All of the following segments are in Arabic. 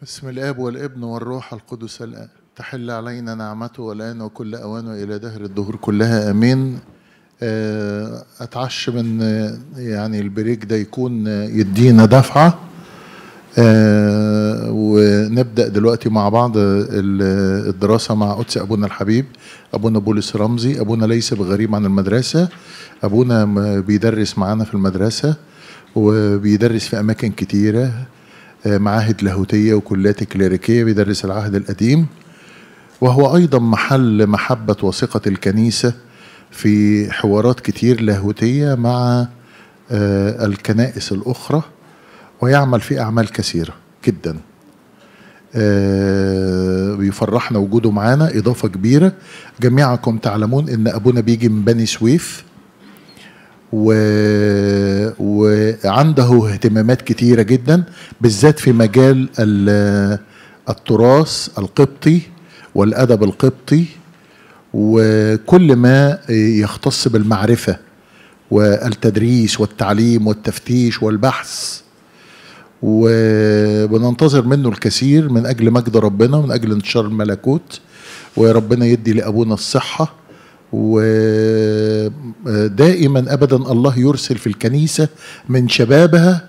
بسم الآب والابن والروح القدس تحل علينا نعمته والآن وكل أوان وإلى دهر الدهور كلها آمين. أتعش من يعني البريك ده يكون يدينا دفعة، ونبدأ دلوقتي مع بعض الدراسة مع قدس أبونا الحبيب أبونا بولس رمزي. أبونا ليس بغريب عن المدرسة، أبونا بيدرس معانا في المدرسة وبيدرس في أماكن كتيرة، معاهد لاهوتية وكليات كليريكية، بيدرس العهد القديم، وهو أيضا محل محبة وثقة الكنيسة في حوارات كتير لاهوتية مع الكنائس الأخرى، ويعمل في أعمال كثيرة جدا. بيفرحنا وجوده معانا، إضافة كبيرة. جميعكم تعلمون إن أبونا بيجي من بني سويف، وعنده اهتمامات كتيرة جدا، بالذات في مجال التراث القبطي والأدب القبطي، وكل ما يختص بالمعرفة والتدريس والتعليم والتفتيش والبحث، وبننتظر منه الكثير من أجل مجد ربنا ومن أجل انتشار الملكوت. وربنا يدي لأبونا الصحة، ودائما أبدا الله يرسل في الكنيسة من شبابها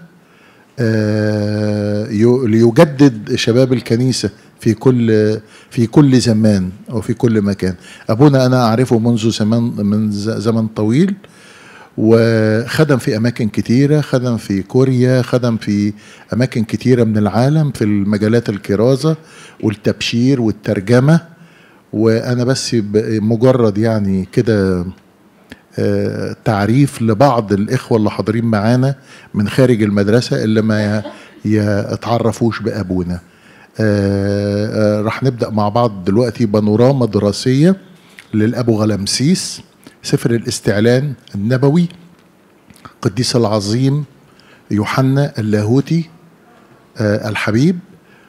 ليجدد شباب الكنيسة في كل زمان وفي كل مكان. أبونا أنا أعرفه منذ زمن طويل، وخدم في أماكن كتيرة، خدم في كوريا، خدم في أماكن كتيرة من العالم في المجالات الكرازة والتبشير والترجمة. وأنا بس مجرد يعني كده تعريف لبعض الإخوة اللي حاضرين معانا من خارج المدرسة اللي ما يتعرفوش بأبونا. راح نبدأ مع بعض دلوقتي بانوراما دراسية للأبو غلمسيس، سفر الاستعلان النبوي، قديس العظيم يوحنا اللاهوتي الحبيب.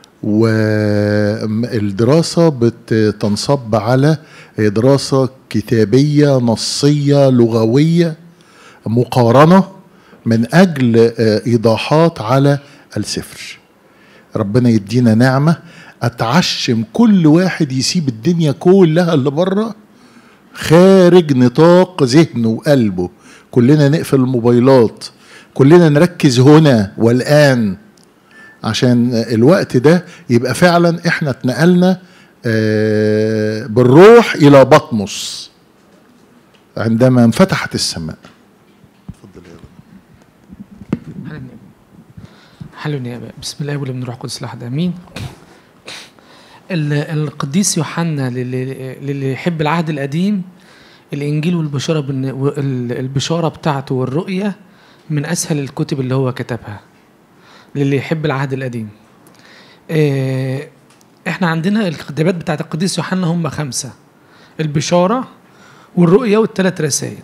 والدراسة بتنصب على دراسة كتابية نصية لغوية مقارنة من أجل إيضاحات على السفر. ربنا يدينا نعمة، أتعشم كل واحد يسيب الدنيا كلها اللي بره خارج نطاق ذهنه وقلبه. كلنا نقفل الموبايلات، كلنا نركز هنا والآن، عشان الوقت ده يبقى فعلا احنا اتنقلنا بالروح إلى بطمس عندما انفتحت السماء. اتفضل يا رب. حلو يا بابا. بسم الله والابن والروح القدس الاحد امين. القديس يوحنا للي يحب العهد القديم، الانجيل والبشاره البشاره بتاعته والرؤيه من اسهل الكتب اللي هو كتبها للي يحب العهد القديم. احنا عندنا الكتابات بتاعت القديس يوحنا هم 5: البشاره والرؤيه والثلاث رسائل.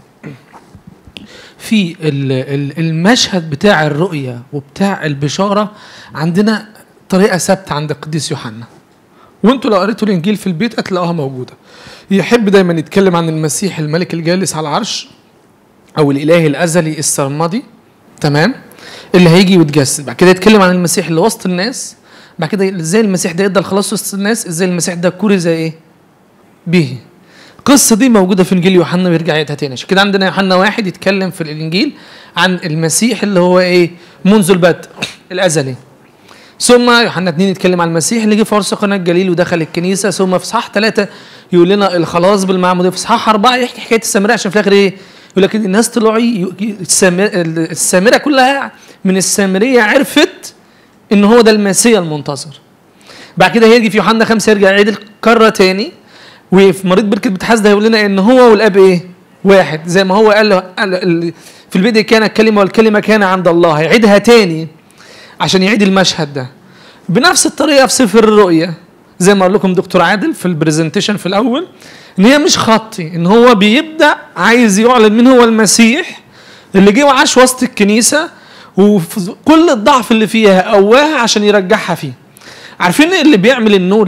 في المشهد بتاع الرؤيه وبتاع البشاره عندنا طريقه ثابته عند القديس يوحنا، وانتوا لو قريتوا الانجيل في البيت هتلاقوها موجوده. يحب دايما يتكلم عن المسيح الملك الجالس على العرش، او الاله الازلي السرمدي، تمام، اللي هيجي ويتجسد. بعد كده يتكلم عن المسيح اللي وسط الناس، بعد كده ازاي المسيح ده يقدر خلاص وسط الناس، ازاي المسيح ده كورز ايه به. القصه دي موجوده في انجيل يوحنا ويرجع يعيدها تاني. عشان كده عندنا يوحنا 1 يتكلم في الانجيل عن المسيح اللي هو ايه منذ البدء الازلي. ثم يوحنا 2 يتكلم عن المسيح اللي جه في عرس قنا الجليل ودخل الكنيسه. ثم في اصحاح 3 يقول لنا الخلاص بالمعموديه. في اصحاح 4 يحكي حكايه السامره، عشان في الاخر ايه يقول لك الناس طلعوا السامره كلها من السامريه عرفت ان هو ده المسيح المنتظر. بعد كده هيجي في يوحنا 5 يرجع يعيد الكره تاني، وفي مريض بركه بتحاسده يقول لنا ان هو والاب ايه واحد، زي ما هو قال في البدء كان الكلمه والكلمه كان عند الله. هيعيدها تاني عشان يعيد المشهد ده بنفس الطريقه في سفر الرؤيا، زي ما قال لكم دكتور عادل في البرزنتيشن في الاول، ان هي مش خطي، ان هو بيبدا عايز يعلن مين هو المسيح اللي جه وعاش وسط الكنيسه، وكل الضعف اللي فيها قواها عشان يرجعها فيه. عارفين اللي بيعمل النول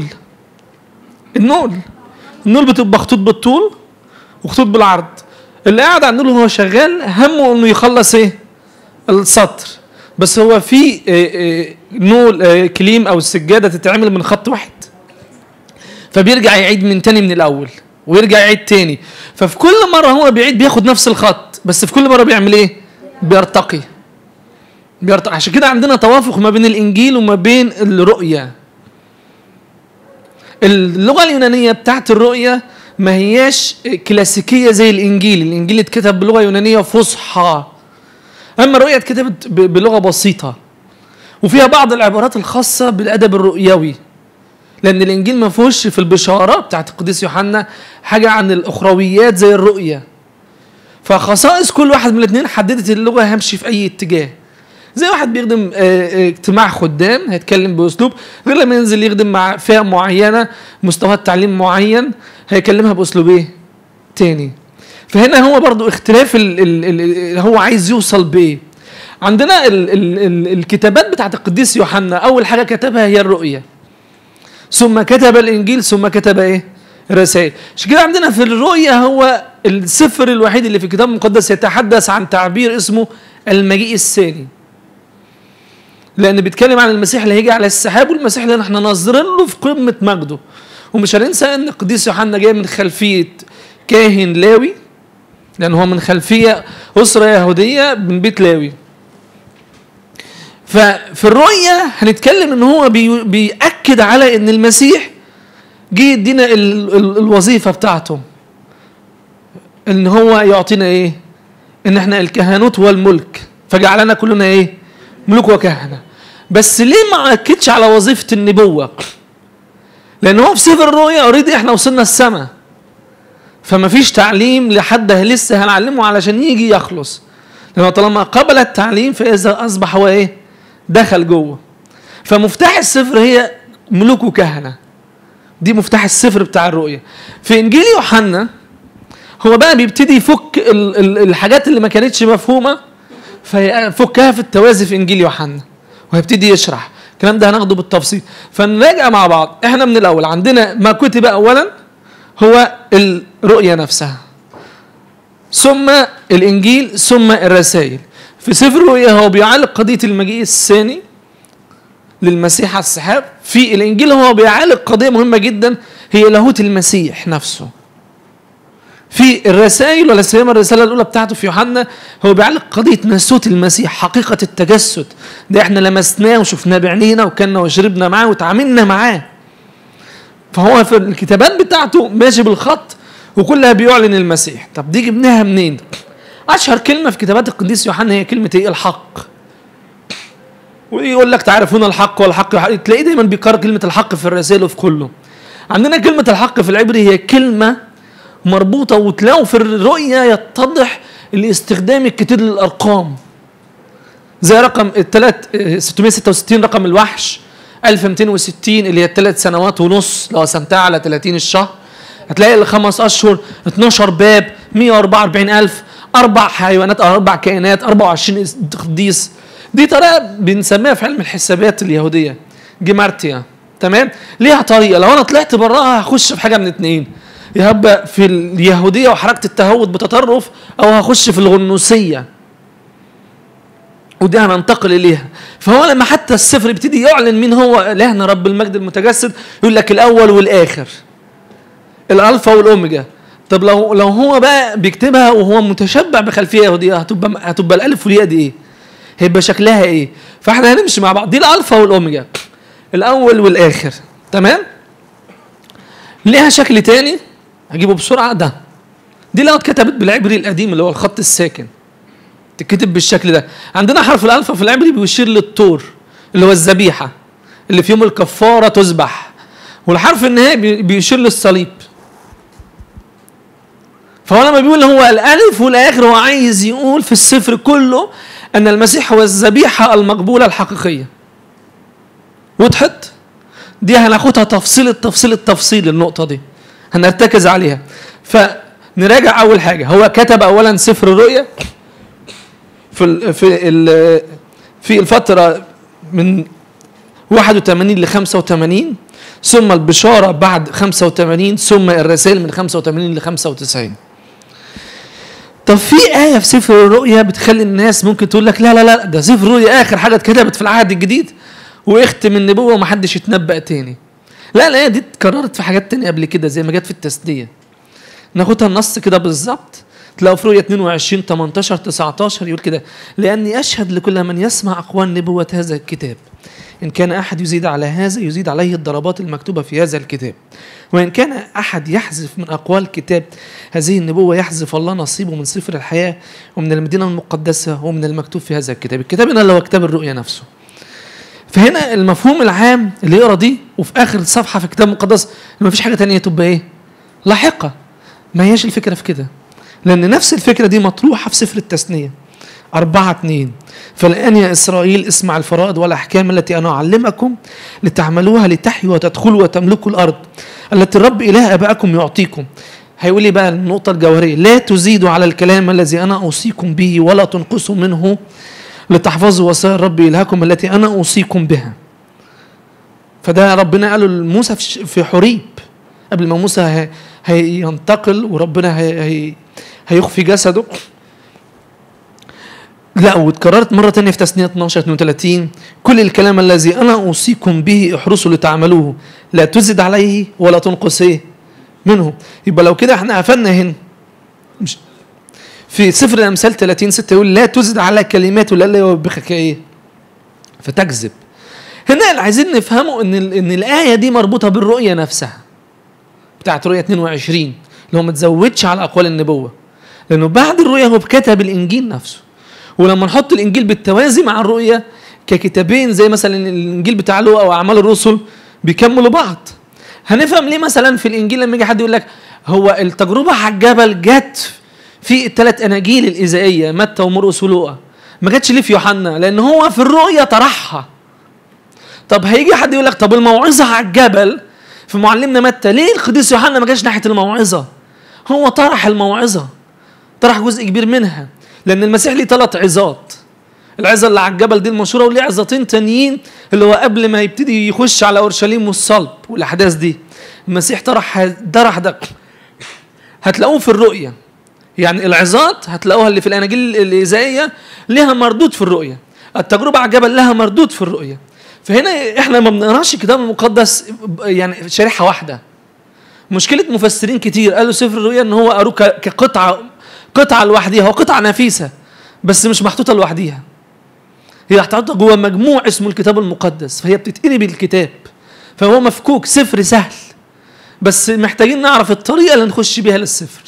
بتبقى خطوط بالطول وخطوط بالعرض. اللي قاعد على النول وهو شغال همه انه يخلص ايه السطر، بس هو في نول كليم او السجاده تتعمل من خط واحد، فبيرجع يعيد من تاني من الاول ويرجع يعيد تاني. ففي كل مره هو بيعيد بياخد نفس الخط، بس في كل مره بيعمل ايه؟ بيرتقي. عشان كده عندنا توافق ما بين الانجيل وما بين الرؤيا. اللغه اليونانيه بتاعت الرؤيا ما هياش كلاسيكيه زي الانجيل. الانجيل اتكتب بلغه يونانيه فصحى، اما الرؤيا اتكتبت بلغه بسيطه وفيها بعض العبارات الخاصه بالادب الرؤيوي، لان الانجيل ما فيهوش في البشاره بتاعت القديس يوحنا حاجه عن الاخرويات زي الرؤيا. فخصائص كل واحد من الاثنين حددت اللغه همشي في اي اتجاه. زي واحد بيخدم اجتماع خدام هيتكلم باسلوب، غير لما ينزل يخدم مع فئه معينه مستوى تعليم معين هيكلمها باسلوب ايه تاني. فهنا هو برضو اختلاف هو عايز يوصل بايه. عندنا الكتابات بتاعت القديس يوحنا اول حاجه كتبها هي الرؤيا، ثم كتب الانجيل، ثم كتب ايه؟ الرسائل. عشان كده عندنا في الرؤيا هو السفر الوحيد اللي في الكتاب المقدس يتحدث عن تعبير اسمه المجيء الثاني، لان بيتكلم عن المسيح اللي هيجي على السحاب، والمسيح اللي احنا ناظرين له في قمه مجده. ومش هننسى ان القديس يوحنا جاي من خلفيه كاهن لاوي، لان هو من خلفيه اسره يهوديه من بيت لاوي. ففي الرؤيا هنتكلم ان هو بيأكد على ان المسيح جه يدينا الوظيفه بتاعته، ان هو يعطينا ايه؟ ان احنا الكهنوت والملك، فجعلنا كلنا ايه؟ ملوك وكهنه. بس ليه ما اكدش على وظيفه النبوه؟ لان هو في سفر الرؤيا اوريدي احنا وصلنا السماء، فما فيش تعليم لحد لسه هنعلمه علشان يجي يخلص، لانه طالما قبل التعليم فاذا اصبح هو ايه؟ دخل جوه. فمفتاح السفر هي ملوك وكهنه، دي مفتاح السفر بتاع الرؤيا. في انجيل يوحنا هو بقى بيبتدي يفك الحاجات اللي ما كانتش مفهومه، فيفكها في التوازي في انجيل يوحنا وهيبتدي يشرح الكلام ده. هناخده بالتفصيل، فنراجع مع بعض. احنا من الاول عندنا ما كتب اولا هو الرؤيا نفسها، ثم الانجيل، ثم الرسائل. في سفر الرؤيا هو بيعالج قضيه المجيء الثاني للمسيح على السحاب. في الانجيل هو بيعالج قضيه مهمه جدا هي لاهوت المسيح نفسه. في الرسائل ولا سيما الرساله الاولى بتاعته في يوحنا هو بيعالج قضيه ناسوت المسيح، حقيقه التجسد ده احنا لمسناه وشفناه بعينينا وكنا وشربنا معاه وتعاملنا معاه. فهو في الكتابات بتاعته ماشي بالخط وكلها بيعلن المسيح. طب دي جبناها منين؟ اشهر كلمه في كتابات القديس يوحنا هي كلمه ايه؟ الحق. ويقول لك تعرفون الحق والحق، تلاقيه دايما بيكرر كلمه الحق في الرسائل وفي كله. عندنا كلمه الحق في العبري هي كلمه مربوطه، وتلاقوا في الرؤيا يتضح الاستخدام الكتير للارقام، زي رقم 666 رقم الوحش، 1260 اللي هي 3 سنوات ونص لو قسمتها على 30 الشهر هتلاقي الخمس اشهر 12 باب 144,000 4 حيوانات او 4 كائنات 24 قديس. دي طريقه بنسميها في علم الحسابات اليهوديه جمارتيا. تمام؟ ليها طريقه، لو انا طلعت براها هخش في حاجه من اتنين، يا هبقى في اليهوديه وحركه التهود بتطرف، او هخش في الغنوسيه ودي هننتقل اليها. فهو لما حتى السفر يبتدي يعلن مين هو الهنا رب المجد المتجسد يقول لك الاول والاخر، الالفا والاوميجا. طب لو هو بقى بيكتبها وهو متشبع بخلفيه يهوديه هتبقى الالف والياء دي ايه؟ هيبقى شكلها ايه؟ فاحنا هنمشي مع بعض. دي الالفا والاوميجا، الاول والاخر. تمام؟ ليها شكل تاني هجيبه بسرعه. دي لو اتكتبت بالعبري القديم اللي هو الخط الساكن تتكتب بالشكل ده. عندنا حرف الالفا في العبري بيشير للطور اللي هو الذبيحه اللي في يوم الكفاره تذبح، والحرف النهائي بيشير للصليب. فهو لما بيقول هو الالف والاخر هو عايز يقول في السفر كله ان المسيح هو الذبيحه المقبوله الحقيقيه. وضحت؟ دي هناخدها تفصيل النقطه دي هنرتكز عليها. فنراجع اول حاجه، هو كتب اولا سفر الرؤيا في الفتره من 81 ل 85، ثم البشاره بعد 85، ثم الرسائل من 85 ل 95. طب في آية في سفر الرؤيا بتخلي الناس ممكن تقول لك لا لا لا ده سفر الرؤيا آخر حاجة اتكتبت في العهد الجديد ويختم النبوة ومحدش يتنبأ تاني. لا الآية دي اتكررت في حاجات تانية قبل كده زي ما جت في التثنية. ناخدها النص كده بالظبط، تلاقوا في رؤيا 22 18 19 يقول كده: لأني أشهد لكل من يسمع أقوال نبوة هذا الكتاب، إن كان أحد يزيد على هذا يزيد عليه الضربات المكتوبة في هذا الكتاب، وإن كان أحد يحذف من أقوال كتاب هذه النبوة يحذف الله نصيبه من سفر الحياة ومن المدينة المقدسة ومن المكتوب في هذا الكتاب. الكتاب هنا اللي هو كتاب الرؤيا نفسه. فهنا المفهوم العام اللي يقرأ دي وفي آخر الصفحة في الكتاب المقدس ما فيش حاجة تانية تبقى إيه؟ لاحقة. ما هيش الفكرة في كده، لأن نفس الفكرة دي مطروحة في سفر التثنية 4:2: فالآن يا إسرائيل اسمع الفرائض والأحكام التي أنا أعلمكم لتعملوها لتحيوا وتدخلوا وتملكوا الأرض التي الرب إله آبائكم يعطيكم. هيقول لي بقى النقطة الجوهرية: لا تزيدوا على الكلام الذي أنا أوصيكم به ولا تنقصوا منه لتحفظوا وصايا الرب إلهكم التي أنا أوصيكم بها. فده ربنا قاله لموسى في حريب قبل ما موسى هينتقل وربنا هيخفي جسده. لا، واتكررت مرة تانية في تثنية 12:32: كل الكلام الذي أنا أوصيكم به احرصوا لتعملوه لا تزد عليه ولا تنقص منه. يبقى لو كده احنا قفلنا هنا. مش في سفر الأمثال 30:6 يقول: لا تزد على كلماته لئلا يوبخك ايه فتكذب. هنا اللي عايزين نفهمه ان الآية دي مربوطة بالرؤية نفسها بتاعت رؤية 22 اللي هو ما تزودش على أقوال النبوة، لأنه بعد الرؤية هو كتب الإنجيل نفسه. ولما نحط الإنجيل بالتوازي مع الرؤية ككتابين زي مثلا الإنجيل بتاع لوقا أو أعمال الرسل بيكملوا بعض، هنفهم ليه مثلا في الإنجيل لما يجي حد يقول لك هو التجربة على الجبل جت في الثلاث أناجيل الإيزائية متى ومرقس ولوقا، ما جاتش ليه في يوحنا؟ لأن هو في الرؤية طرحها. طب هيجي حد يقول لك طب الموعظة على الجبل في معلمنا متى ليه القديس يوحنا ما جاش ناحية الموعظة؟ هو طرح الموعظة، طرح جزء كبير منها، لأن المسيح ليه 3 عظات. العظة اللي على الجبل دي المشهورة، وليه عظتين تانيين اللي هو قبل ما يبتدي يخش على أورشليم والصلب والأحداث دي. المسيح طرح ده هتلاقوه في الرؤية. يعني العظات هتلاقوها اللي في الأناجيل الإيزائية لها مردود في الرؤية، التجربة على الجبل لها مردود في الرؤية. فهنا احنا ما بنقراش الكتاب المقدس يعني شريحة واحدة. مشكلة مفسرين كتير قالوا سفر الرؤيا ان هو قروه قطعة لوحديها، هو قطعة نفيسة بس مش محطوطة لوحديها، هي محطوطة جوه مجموع اسمه الكتاب المقدس، فهي بتتقري بالكتاب، فهو مفكوك سفر سهل، بس محتاجين نعرف الطريقة اللي نخش بيها للسفر.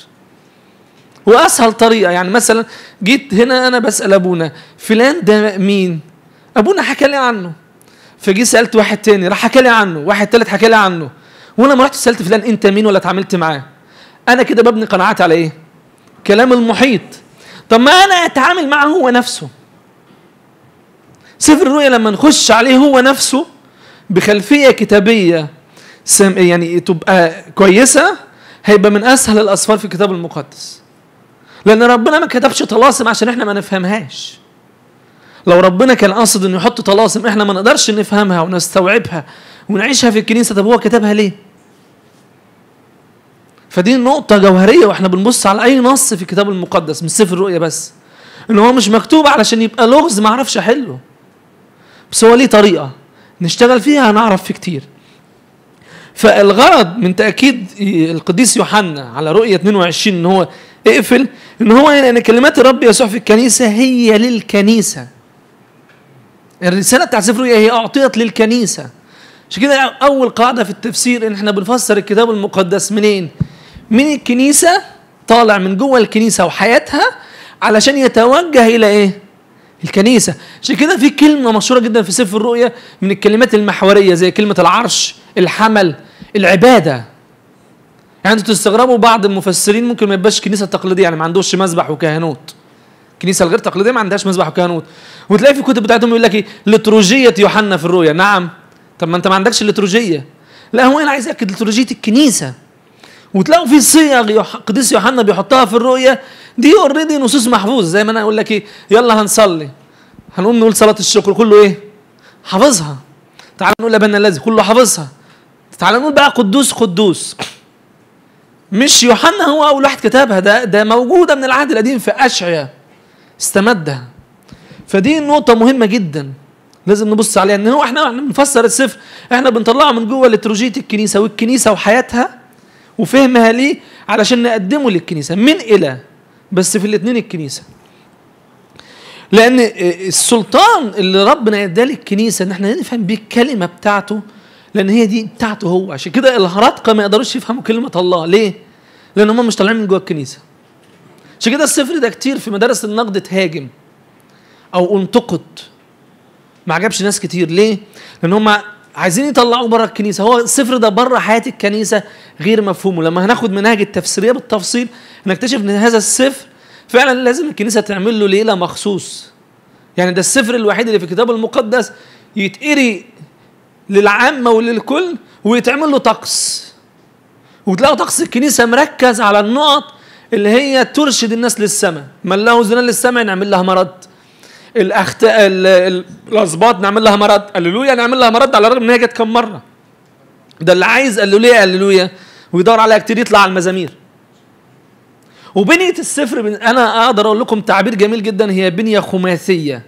وأسهل طريقة يعني مثلا جيت هنا أنا بسأل أبونا فلان ده مين؟ أبونا حكى لي عنه، فجي سألت واحد تاني راح حكى لي عنه، واحد تالت حكى لي عنه، وانا ما رحت سألت فلان انت مين ولا اتعاملت معاه. انا كده ببني قناعات على ايه؟ كلام المحيط. طب ما انا اتعامل معه هو نفسه. سفر الرؤيا لما نخش عليه هو نفسه بخلفية كتابية يعني تبقى كويسة، هيبقى من اسهل الاسفار في الكتاب المقدس، لان ربنا ما كتبش طلاسم عشان احنا ما نفهمهاش. لو ربنا كان قاصد انه يحط طلاسم احنا ما نقدرش نفهمها ونستوعبها ونعيشها في الكنيسة، طب هو كتبها ليه؟ فدي نقطة جوهرية واحنا بنبص على اي نص في الكتاب المقدس مش سفر الرؤيا بس، ان هو مش مكتوب علشان يبقى لغز ما اعرفش احله، بس هو ليه طريقة نشتغل فيها هنعرف فيه كتير. فالغرض من تأكيد القديس يوحنا على رؤية 22 ان هو اقفل، ان هو ان كلمات الرب يسوع في الكنيسة هي للكنيسة. الرسالة بتاعت سفر الرؤيا هي اعطيت للكنيسة. عشان كده اول قاعدة في التفسير ان احنا بنفسر الكتاب المقدس منين؟ من الكنيسة، طالع من جوه الكنيسة وحياتها علشان يتوجه الى ايه؟ الكنيسة. عشان كده في كلمة مشهورة جدا في سفر الرؤيا من الكلمات المحورية زي كلمة العرش، الحمل، العبادة. يعني انتوا تستغربوا بعض المفسرين ممكن ما يبقاش كنيسة تقليدية، يعني ما عندوش مسبح وكهنوت. الكنيسة الغير تقليدية ما عندهاش مسبح وكهنوت، وتلاقي في الكتب بتاعتهم يقول لك ايه؟ لتروجية يوحنا في الرؤيا. نعم، طب ما انت ما عندكش الليتروجية. لا، هو انا عايز اكد لتروجية الكنيسة. وتلاقوا في صيغ قديس يوحنا بيحطها في الرؤيا دي اوريدي نصوص محفوظ، زي ما انا اقول لك ايه؟ يلا هنصلي، هنقوم نقول صلاة الشكر، كله ايه؟ حافظها. تعال نقول ابانا الذي، كله حافظها. تعال نقول بقى قدوس قدوس، مش يوحنا هو اول واحد كتبها، ده موجوده من العهد القديم في اشعياء استمدها. فدي نقطه مهمه جدا لازم نبص عليها، ان هو احنا بنفسر السفر احنا بنطلعه من جوه لتروجيه الكنيسه والكنيسه وحياتها وفهمها ليه علشان نقدمه للكنيسه من الى، بس في الاثنين الكنيسه. لان السلطان اللي ربنا اداه للكنيسه ان احنا نفهم بيه الكلمه بتاعته، لان هي دي بتاعته هو. عشان كده الهرطقه ما يقدروش يفهموا كلمه الله. ليه؟ لان هم مش طالعين من جوه الكنيسه. عشان كده السفر ده كتير في مدارس النقد اتهاجم او انتقد، ما عجبش ناس كتير. ليه؟ لان هم عايزين يطلعوه بره الكنيسه. هو السفر ده بره حياه الكنيسه غير مفهوم. ولما هناخد منهج التفسيريه بالتفصيل هنكتشف ان هذا السفر فعلا لازم الكنيسه تعمل له ليله مخصوص. يعني ده السفر الوحيد اللي في الكتاب المقدس يتقري للعامه وللكل ويتعمل له طقس، وتلاقوا طقس الكنيسه مركز على النقط اللي هي ترشد الناس للسماء. من له اذنان للسماء نعمل لها مرض، الاسباط نعمل لها مرض، هللويا نعمل لها مرض، على الرغم ان هي جت كم مره. ده اللي عايز هللويا هللويا ويدور عليها كتير يطلع على المزامير. وبنيه السفر انا اقدر اقول لكم تعبير جميل جدا، هي بنيه خماسيه.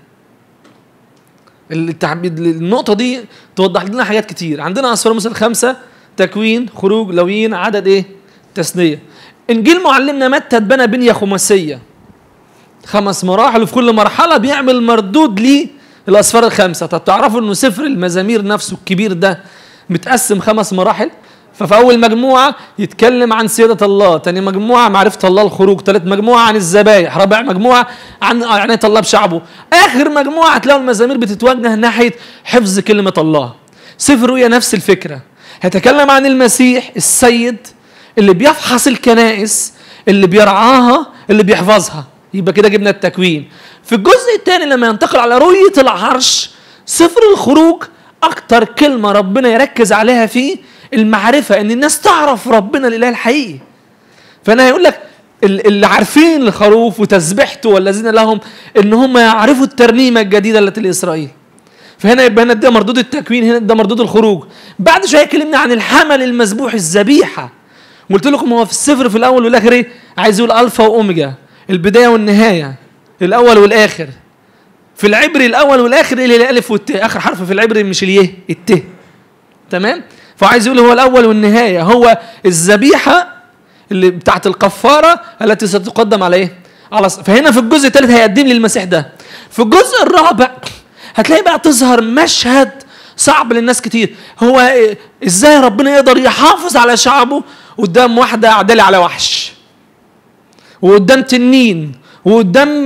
النقطه دي توضح لنا حاجات كتير. عندنا اسفار موسى الخمسه، تكوين، خروج، لويين، عدد ايه؟ تثنيه. انجيل معلمنا متى اتبنى بنيه خماسيه، 5 مراحل، وفي كل مرحله بيعمل مردود للاسفار الخمسه. طب تعرفوا انه سفر المزامير نفسه الكبير ده متقسم 5 مراحل؟ ففي اول مجموعه يتكلم عن سياده الله، ثاني مجموعه معرفه الله الخروج، ثالث مجموعه عن الذبائح، رابع مجموعه عن عنايه الله بشعبه، اخر مجموعه هتلاقوا المزامير بتتوجه ناحيه حفظ كلمه الله. سفر رؤيا نفس الفكره، هيتكلم عن المسيح السيد اللي بيفحص الكنائس، اللي بيرعاها، اللي بيحفظها. يبقى كده جبنا التكوين. في الجزء الثاني لما ينتقل على رؤيه العرش، سفر الخروج اكتر كلمه ربنا يركز عليها فيه المعرفه، ان الناس تعرف ربنا الاله الحقيقي. فانا هيقول لك اللي عارفين الخروف وتسبيحته والذين لهم ان هم يعرفوا الترنيمه الجديده التي لاسرائيل. فهنا يبقى هنا ده مردود التكوين، هنا ده مردود الخروج. بعد شويه كلمنا عن الحمل المذبوح الذبيحه، قلت لكم هو في السفر في الاول والاخر ايه؟ عايز يقول الفا واوميجا، البدايه والنهايه، الاول والاخر. في العبري الاول والاخر اللي الالف والت، اخر حرف في العبري مش اليه، الت. تمام؟ فعايز يقول هو الاول والنهايه، هو الذبيحه اللي بتاعت الكفاره التي ستقدم على ايه؟ على فهنا في الجزء الثالث هيقدم لي المسيح ده. في الجزء الرابع هتلاقي بقى تظهر مشهد صعب للناس كتير. هو ازاي ربنا يقدر يحافظ على شعبه قدام واحده عدالة على وحش، وقدام تنين، وقدام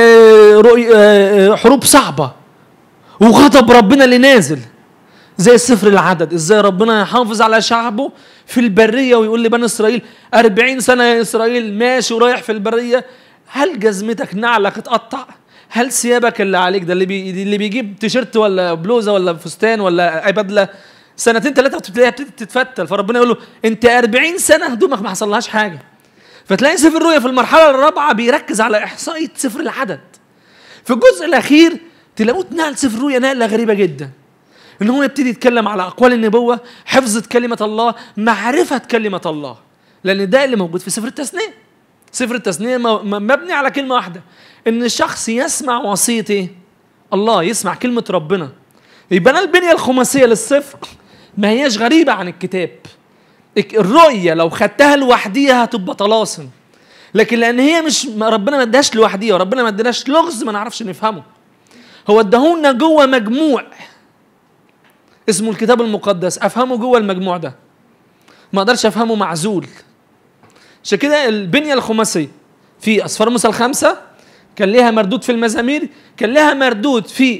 حروب صعبه، وغضب ربنا اللي نازل زي السفر العدد. ازاي ربنا يحافظ على شعبه في البريه ويقول لبني اسرائيل 40 سنه يا اسرائيل ماشي ورايح في البريه، هل جزمتك نعلك اتقطع؟ هل ثيابك اللي عليك ده اللي بيجيب تيشيرت ولا بلوزه ولا فستان ولا اي بدله 2 3 وتلاقيها بتبتدي تتفتل، فربنا يقول له انت 40 سنه هدومك ما حصلهاش حاجه. فتلاقي سفر الرؤيا في المرحله الرابعه بيركز على احصائيه سفر العدد. في الجزء الاخير تلاقوه نقل سفر الرؤيا نقله غريبه جدا، ان هو يبتدي يتكلم على اقوال النبوه، حفظ كلمه الله، معرفه كلمه الله، لان ده اللي موجود في سفر التثنيه. سفر التثنيه مبني على كلمه واحده، ان الشخص يسمع وصيه ايه؟ الله، يسمع كلمه ربنا. يبقى البنيه الخماسيه للسفر ما هياش غريبه عن الكتاب. الرؤيه لو خدتها لوحديها هتبقى طلاسم، لكن لان هي مش ربنا ما اداش لوحديها، وربنا ما اداناش لغز ما نعرفش نفهمه، هو اداهولنا جوه مجموع اسمه الكتاب المقدس، افهمه جوه المجموع ده، ما اقدرش افهمه معزول. عشان كده البنيه الخماسيه في اسفار موسى الخمسه كان لها مردود في المزامير، كان لها مردود في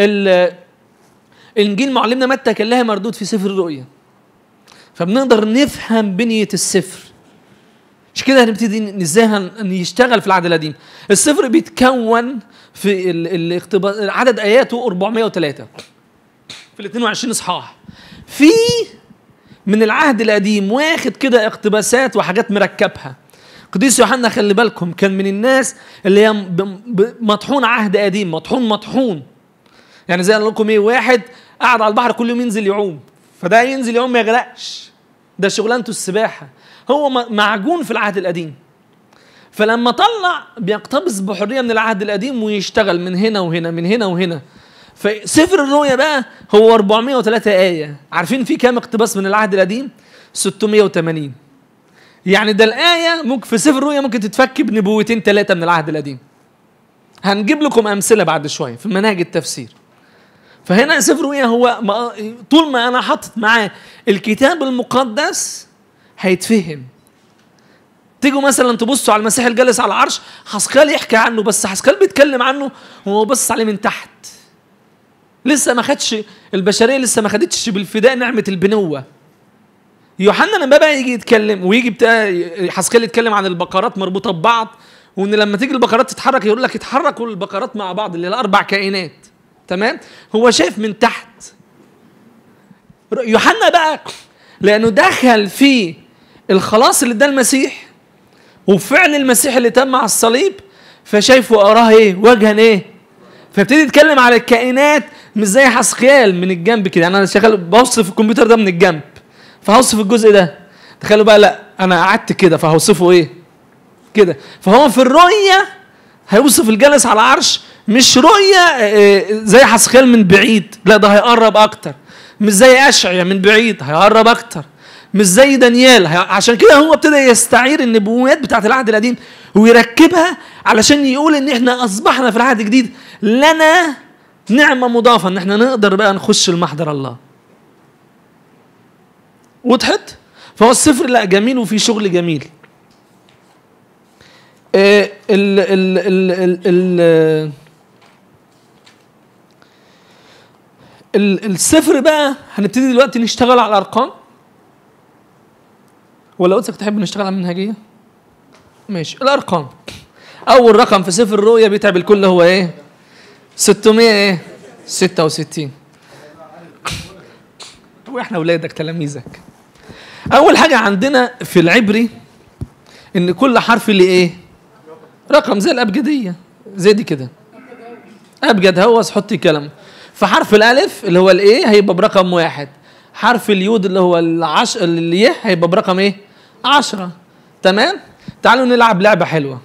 الانجيل معلمنا متى، كان لها مردود في سفر الرؤيا. فبنقدر نفهم بنيه السفر. عشان كده هنبتدي ازاي نشتغل في العهد القديم. السفر بيتكون في الاقتباس، عدد اياته 403 في ال 22 اصحاح. في من العهد القديم واخد كده اقتباسات وحاجات مركبها. قديس يوحنا خلي بالكم كان من الناس اللي هي مطحون عهد قديم، مطحون. يعني زي قال لكم ايه، واحد قاعد على البحر كل يوم ينزل يعوم، فده ينزل يعوم ما يغرقش، ده شغلانته السباحة، هو معجون في العهد القديم. فلما طلع بيقتبس بحرية من العهد القديم ويشتغل من هنا وهنا من هنا وهنا. فسفر الرؤيا بقى هو 403 آية. عارفين في كام اقتباس من العهد القديم؟ 680. يعني ده الآية ممكن في سفر الرؤيا ممكن تتفك بنبوتين 3 من العهد القديم. هنجيب لكم أمثلة بعد شوية في مناهج التفسير. فهنا سفر الرؤيا هو طول ما أنا حاطط معاه الكتاب المقدس هيتفهم. تيجوا مثلا تبصوا على المسيح الجالس على العرش، حسقيال يحكي عنه، بس حسقيال بيتكلم عنه وهو بص عليه من تحت. لسه ما خدش البشريه، لسه ما خدتش بالفداء نعمه البنوه. يوحنا لما بقى يجي يتكلم ويجي حسقيال يتكلم عن البقرات مربوطه ببعض، وان لما تيجي البقرات تتحرك يقول لك يتحركوا البقرات مع بعض اللي الاربع كائنات. تمام؟ هو شايف من تحت. يوحنا بقى لانه دخل في الخلاص اللي ده المسيح وفعل المسيح اللي تم على الصليب، فشايفه أراه ايه؟ وجها ايه؟ فابتدي يتكلم على الكائنات مش زي حسقيال من الجنب كده. يعني انا شغال بوصف الكمبيوتر ده من الجنب، فهوصف الجزء ده. تخيلوا بقى، لا انا قعدت كده فهوصفه ايه؟ كده. فهو في الرؤية هيوصف الجالس على العرش مش رؤية زي حسقيال من بعيد، لا ده هيقرب اكتر. مش زي اشعيا من بعيد، هيقرب اكتر. مش زي دانيال. عشان كده هو ابتدى يستعير النبوات بتاعت العهد القديم ويركبها علشان يقول ان احنا اصبحنا في العهد الجديد لنا نعمة مضافة ان احنا نقدر بقى نخش المحضر الله. وضحت؟ فهو السفر لا جميل وفي شغل جميل. السفر بقى هنبتدي دلوقتي نشتغل على الارقام، ولا قدسك تحب نشتغل على المنهجيه؟ ماشي. الارقام، اول رقم في سفر الرؤيا بيتعب الكل هو ايه؟ 666. واحنا اولادك تلاميذك. اول حاجه عندنا في العبري ان كل حرف ليه ايه؟ رقم، زي الابجديه، زي دي كده. ابجد هوس حطي كلام. فحرف الالف اللي هو الايه هيبقى برقم 1. حرف اليود اللي هو اليه هيبقى برقم ايه؟ 10. تمام؟ تعالوا نلعب لعبه حلوه.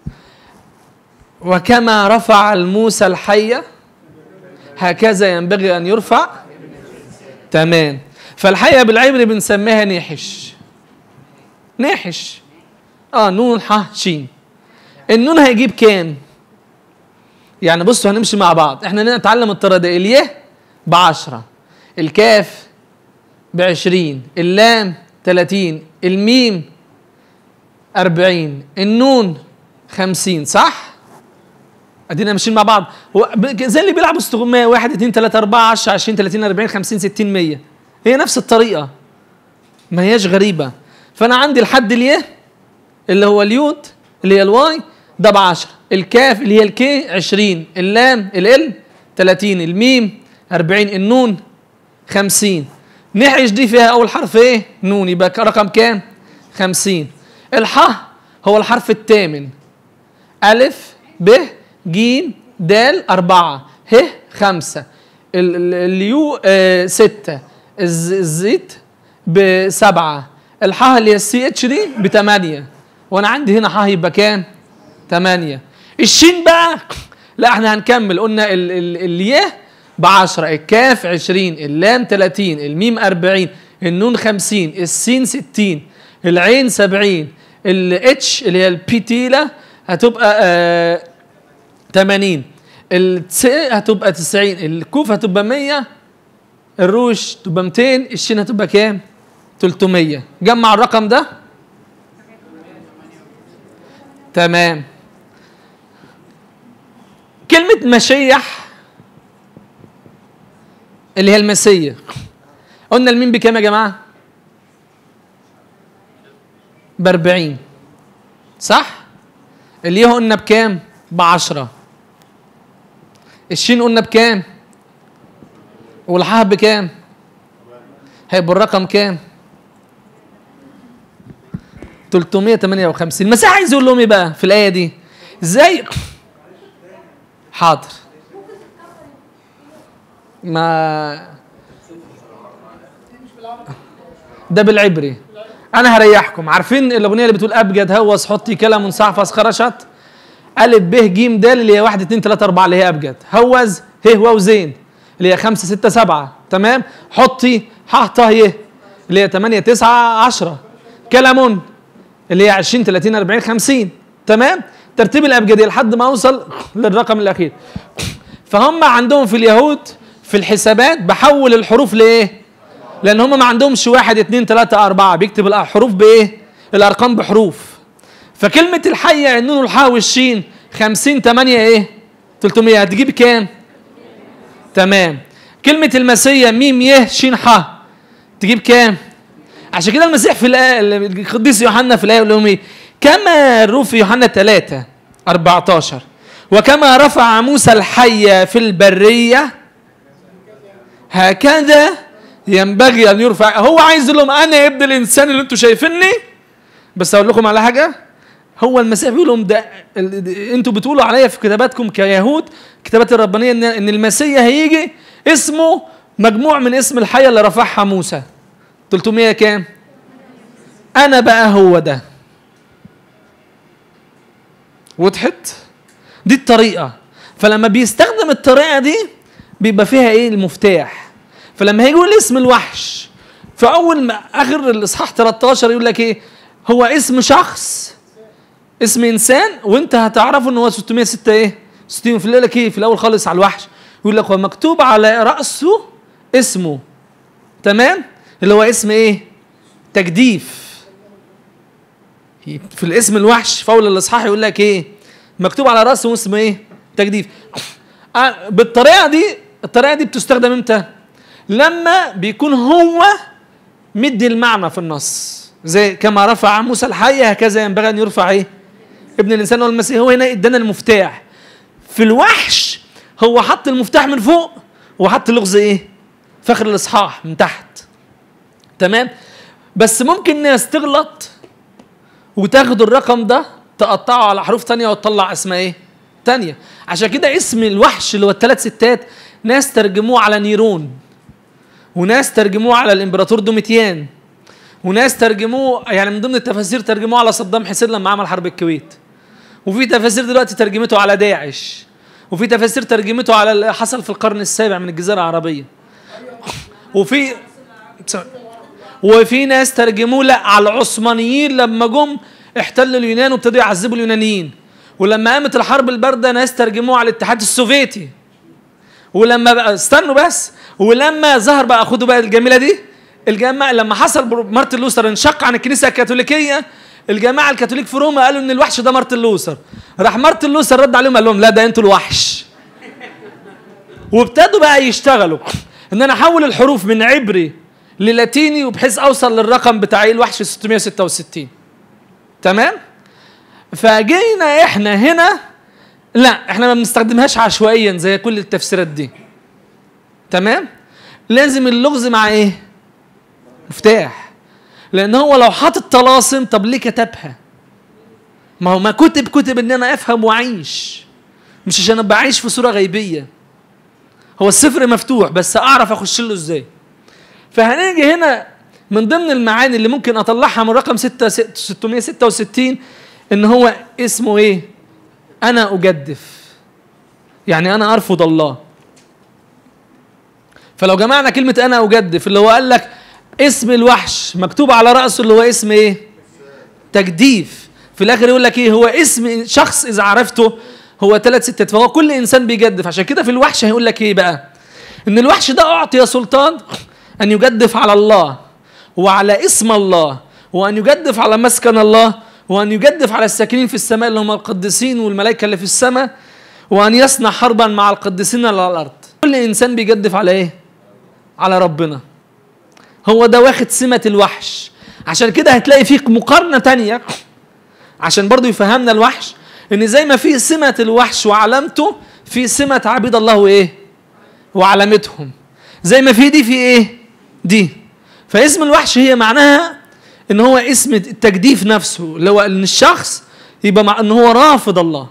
وكما رفع الموسى الحيه هكذا ينبغي ان يرفع. تمام. فالحيه بالعبري بنسميها نيحش. نيحش. نون ح شين. النون هيجيب كام؟ يعني بصوا هنمشي مع بعض. احنا نتعلم الطريقه دي. اليه ب10، الكاف ب20، اللام 30، الميم 40، النون 50. صح؟ ادينا ماشيين مع بعض. زي اللي بيلعبوا استغمايه 1 2 3 4 10 20 30 40 50 60 100. هي نفس الطريقه، ما هياش غريبه. فانا عندي الحد اليه اللي هو اليود اللي هي الواي ده ب10، الكاف اللي هي الكي 20، اللام ال 30، الميم 40، النون 50. نحش دي فيها اول حرف ايه؟ نون، يبقى رقم كام؟ 50. الح هو الحرف الثامن. الف ب ج د 4، ه 5، اليو 6، الزيت ب7، الحاء اللي هي السي اتش دي ب8، وانا عندي هنا حاء يبقى كام؟ 8. الشين بقى لا احنا هنكمل. قلنا الياء ب10، الكاف 20، اللام 30، الميم 40، النون 50، السين 60، العين 70، الاتش اللي هي البيتيلا هتبقى 80، التس هتبقى 90، الكوف هتبقى 100، الروش تبقى 200، الشين هتبقى كام؟ 300. جمع الرقم ده. تمام. كلمة مشيح اللي هي المسيح، قلنا الميم بكام يا جماعة؟ ب40. صح؟ اليه قلنا بكام؟ ب10. الشين قلنا بكام؟ والحاء بكام؟ هيبقى الرقم كام؟ 358. المسيح عايز يقول لهم ايه بقى في الآية دي؟ ازاي؟ حاضر. ده بالعبري. انا هريحكم. عارفين الاغنيه اللي بتقول ابجد هوس حطي كلام منصعفص خرشت الف ب ج د اللي هي 1 2 3 4 اللي هي ابجد، هوز ه واو زين اللي هي 5 6 7 تمام، حطي ح ط ي اللي هي 8 9 10، كلام اللي هي 20 30 40 50 تمام، ترتيب الابجديه لحد ما اوصل للرقم الاخير. فهم عندهم في اليهود في الحسابات بحول الحروف لايه؟ لان هم ما عندهمش 1 2 3 4، بيكتب الحروف بايه؟ الارقام بحروف. فكلمه الحيه النون والحاء والشين 50 8 ايه؟ 300 هتجيب كام؟ تمام. كلمه المسيه ميم ي ش ح تجيب كام؟ عشان كده المسيح في الايه القديس يوحنا في الايه يقول لهم ايه؟ كما الروح في يوحنا 3 14 وكما رفع موسى الحية في البرية هكذا ينبغي أن يرفع. هو عايز لهم أنا ابن الإنسان اللي أنتم شايفيني. بس أقول لكم على حاجة، هو المسيح بيقول لهم ده أنتم بتقولوا عليا في كتاباتكم كيهود كتابات الربانية إن المسيح هيجي اسمه مجموع من اسم الحية اللي رفعها موسى 300 كام؟ أنا بقى هو ده. وضحت؟ دي الطريقة. فلما بيستخدم الطريقة دي بيبقى فيها ايه؟ المفتاح. فلما هيجي يقول اسم الوحش في اول ما اخر الاصحاح 13 يقول لك ايه؟ هو اسم شخص، اسم انسان، وانت هتعرفوا ان هو 606 ايه؟ 60. في لك ايه؟ في الاول خالص على الوحش يقول لك هو مكتوب على رأسه اسمه تمام؟ اللي هو اسم ايه؟ تجديف. في الاسم الوحش في اول الاصحاح يقول لك ايه؟ مكتوب على راسه اسمه ايه؟ تجديف. بالطريقه دي، الطريقه دي بتستخدم امتى؟ لما بيكون هو مدي المعنى في النص، زي كما رفع موسى الحية هكذا ينبغي ان يرفع ايه؟ ابن الانسان والمسيح. هو هنا ادانا المفتاح. في الوحش هو حط المفتاح من فوق وحط اللغز ايه؟ فخر الاصحاح من تحت تمام. بس ممكن ناس تغلط وتاخد الرقم ده تقطعه على حروف تانية وتطلع اسماء ايه؟ تانية. عشان كده اسم الوحش اللي هو الثلاث ستات ناس ترجموه على نيرون، وناس ترجموه على الامبراطور دوميتيان، وناس ترجموه يعني من ضمن التفاسير ترجموه على صدام حسين لما عمل حرب الكويت، وفي تفاسير دلوقتي ترجمته على داعش، وفي تفاسير ترجمته على اللي حصل في القرن السابع من الجزيرة العربية، وفي ناس ترجموه لا على العثمانيين لما جم احتلوا اليونان وابتدوا يعذبوا اليونانيين، ولما قامت الحرب الباردة ناس ترجموه على الاتحاد السوفيتي، ولما بقى استنوا بس، ولما ظهر بقى خدوا بقى الجميلة دي، الجماعة لما حصل مارتن لوثر انشق عن الكنيسة الكاثوليكية، الجماعة الكاثوليك في روما قالوا ان الوحش ده مارتن لوثر، راح مارتن لوثر رد عليهم قال لهم لا ده انتوا الوحش. وابتدوا بقى يشتغلوا ان انا احول الحروف من عبري للاتيني وبحيث اوصل للرقم بتاع الوحش 666 تمام. فجينا احنا هنا لا احنا ما بنستخدمهاش عشوائيا زي كل التفسيرات دي تمام. لازم اللغز مع ايه؟ مفتاح. لان هو لو حاطط طلاسم طب ليه كتبها؟ ما هو ما كتب ان انا افهم واعيش، مش عشان ابقى عايش في صوره غيبيه. هو السفر مفتوح بس اعرف اخش له ازاي. فهنيجي هنا من ضمن المعاني اللي ممكن اطلعها من رقم 666 ان هو اسمه ايه؟ انا اجدف، يعني انا ارفض الله. فلو جمعنا كلمه انا اجدف اللي هو قال لك اسم الوحش مكتوب على راسه اللي هو اسم ايه؟ تجديف. في الاخر يقول لك ايه؟ هو اسم شخص اذا عرفته هو 3 ستات، فهو كل انسان بيجدف. عشان كده في الوحش هيقول لك ايه بقى؟ ان الوحش ده اعطي سلطان ان يجدف على الله وعلى اسم الله، وان يجدف على مسكن الله، وان يجدف على الساكنين في السماء اللي هم القديسين والملائكه اللي في السماء، وان يصنع حربا مع القديسين على الارض. كل انسان بيجدف على ايه؟ على ربنا. هو ده واخد سمه الوحش. عشان كده هتلاقي فيك مقارنه تانية عشان برضو يفهمنا الوحش ان زي ما في سمه الوحش وعلامته في سمه عبيد الله وايه؟ وعلامتهم. زي ما في دي في ايه؟ دي. فاسم الوحش هي معناها ان هو اسم التجديف نفسه، اللي هو ان الشخص يبقى مع ان هو رافض الله،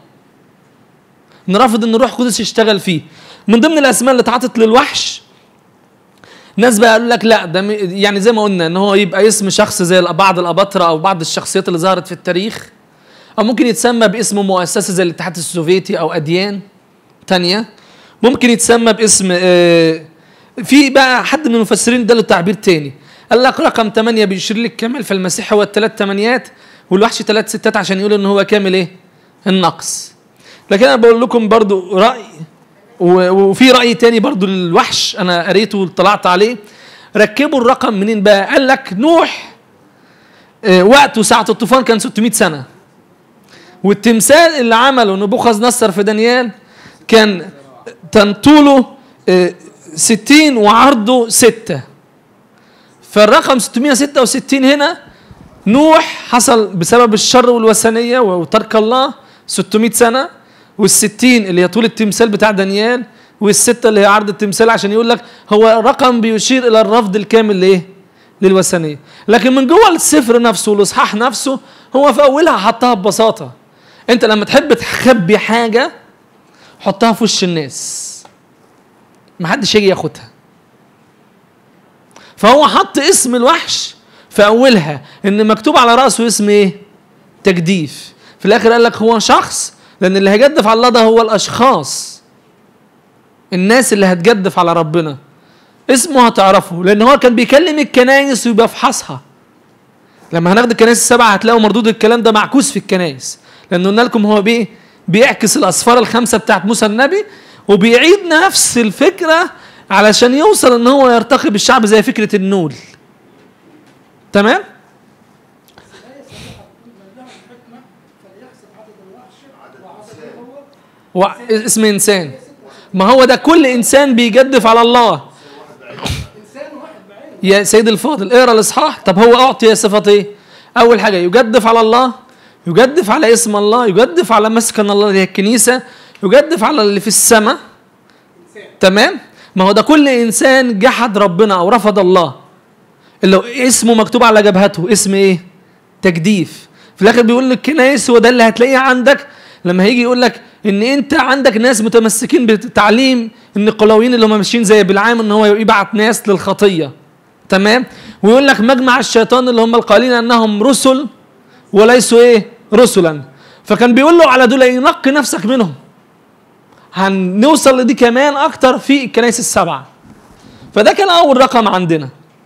ان رافض ان الروح القدس يشتغل فيه. من ضمن الاسماء اللي اتعطت للوحش ناس بقى قالوا لك لا ده يعني زي ما قلنا ان هو يبقى اسم شخص زي بعض الاباطره او بعض الشخصيات اللي ظهرت في التاريخ، او ممكن يتسمى باسم مؤسسه زي الاتحاد السوفيتي او اديان تانية، ممكن يتسمى باسم في بقى حد من المفسرين اداله تعبير تاني، قال لك رقم 8 بيشير للكمال، فالمسيح هو الثلاث تمانيات والوحش 3 ستات عشان يقول ان هو كامل ايه؟ النقص. لكن انا بقول لكم برضو راي، وفي راي تاني برضو للوحش انا قريته وطلعت عليه. ركبوا الرقم منين بقى؟ قال لك نوح وقته ساعه الطوفان كان 600 سنه، والتمثال اللي عمله نبوخذ نصر في دانيال كان طوله 60 وعرضه 6. فالرقم 666 هنا نوح حصل بسبب الشر والوثنيه وترك الله 600 سنه، وال60 اللي هي طول التمثال بتاع دانيال، وال6 اللي هي عرض التمثال، عشان يقول لك هو رقم بيشير الى الرفض الكامل لايه؟ للوثنيه. لكن من جوه السفر نفسه والاصحاح نفسه هو في اولها حطها ببساطه. انت لما تحب تخبي حاجه حطها في وش الناس، محدش يجي ياخدها. فهو حط اسم الوحش في اولها ان مكتوب على راسه اسم ايه؟ تجديف. في الاخر قال لك هو شخص، لان اللي هيجدف على الله ده هو الاشخاص، الناس اللي هتجدف على ربنا. اسمه هتعرفه لان هو كان بيكلم الكنائس وبيفحصها. لما هناخد الكنائس ال7 هتلاقوا مردود الكلام ده معكوس في الكنائس، لانه قلنا لكم هو بيعكس الاسفار ال5 بتاعت موسى النبي، وبيعيد نفس الفكره علشان يوصل ان هو يرتقي بالشعب زي فكره النول. تمام؟ اسم انسان، ما هو ده كل انسان بيجدف على الله. يا سيد الفاضل اقرا الاصحاح. طب هو اعطي صفات ايه؟ اول حاجه يجدف على الله، يجدف على اسم الله، يجدف على مسكن الله اللي هي الكنيسه، يجدف على اللي في السماء. تمام؟ ما هو ده كل انسان جحد ربنا او رفض الله اللي اسمه مكتوب على جبهته اسم ايه؟ تجديف. في الاخر بيقول لك الكنائس هو ده اللي هتلاقيه عندك لما هيجي يقول لك ان انت عندك ناس متمسكين بتعليم النقلاويين اللي هم ماشيين زي بالعام ان هو يبعت ناس للخطيه. تمام؟ ويقول لك مجمع الشيطان اللي هم القائلين انهم رسل وليسوا ايه؟ رسلا. فكان بيقول له على دول ينقي نفسك منهم. هنوصل لدي كمان اكتر في الكنائس ال7. فده كان اول رقم عندنا.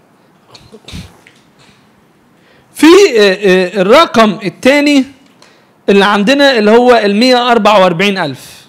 في الرقم الثاني اللي عندنا اللي هو 144,000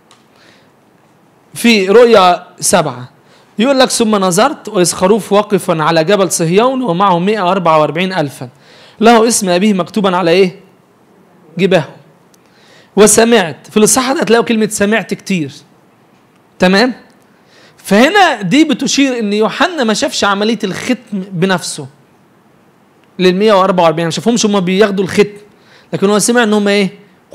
في رؤيا 7. يقول لك ثم نظرت وإذ خروف واقفا على جبل صهيون ومعه 144,000 له اسم أبيه مكتوبا على إيه؟ جباهه. وسمعت في الإصحاح ده هتلاقوا كلمة سمعت كتير. تمام؟ فهنا دي بتشير إن يوحنا ما شافش عملية الختم بنفسه لل 144، ما شافهمش هم بياخدوا الختم، لكن هو سمع إن هم إيه؟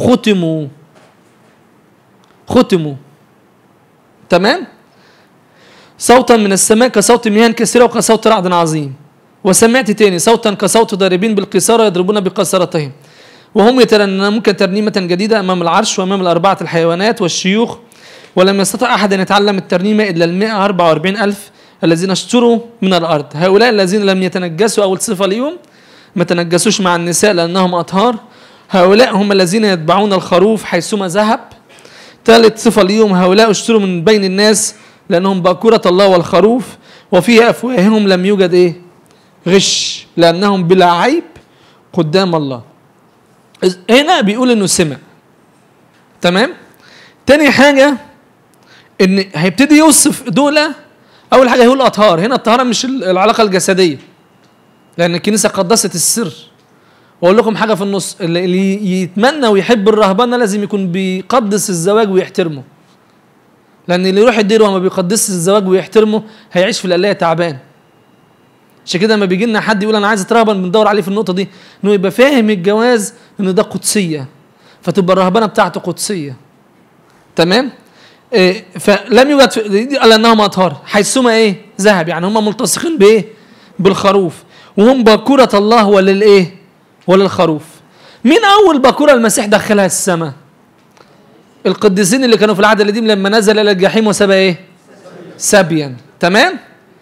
ختموا. تمام؟ صوتا من السماء كصوت مياه كثيرة وكصوت رعد عظيم. وسمعت تاني صوتا كصوت ضاربين بالقيثارة يضربون بقيثارتهم وهم يترنمون ترنيمة جديدة أمام العرش وأمام الأربعة الحيوانات والشيوخ، ولم يستطع أحد أن يتعلم الترنيمة إلا 144,000 الذين اشتروا من الأرض. هؤلاء الذين لم يتنجسوا، أول صفة ليهم ما تنجسوش مع النساء لأنهم أطهار. هؤلاء هم الذين يتبعون الخروف حيثما ذهب. ثالث صفة ليهم هؤلاء اشتروا من بين الناس لأنهم باكورة الله والخروف، وفي أفواههم لم يوجد إيه؟ غش، لأنهم بلا عيب قدام الله. هنا بيقول إنه سمع. تمام؟ تاني حاجة إن هيبتدي يوصف دولة. أول حاجة يقول أطهار. هنا الطهارة مش العلاقة الجسدية، لأن الكنيسة قدست السر. وأقول لكم حاجة في النص، اللي يتمنى ويحب الرهبنة لازم يكون بيقدس الزواج ويحترمه، لأن اللي يروح الدير وما بيقدسش الزواج ويحترمه هيعيش في القلاية تعبان. عشان كده لما بيجي لنا حد يقول أنا عايز أترهبن بندور عليه في النقطة دي إنه يبقى فاهم الجواز إن ده قدسية، فتبقى الرهبنة بتاعته قدسية. تمام؟ فلم يوجد قال أنهم أطهار حيثما إيه؟ ذهب، يعني هم ملتصقين بإيه؟ بالخروف، وهم باكورة الله وللإيه؟ وللخروف. مين أول باكورة المسيح دخلها السماء؟ القديسين اللي كانوا في العهد القديم لما نزل الى الجحيم وسبى ايه؟ سبيا. تمام؟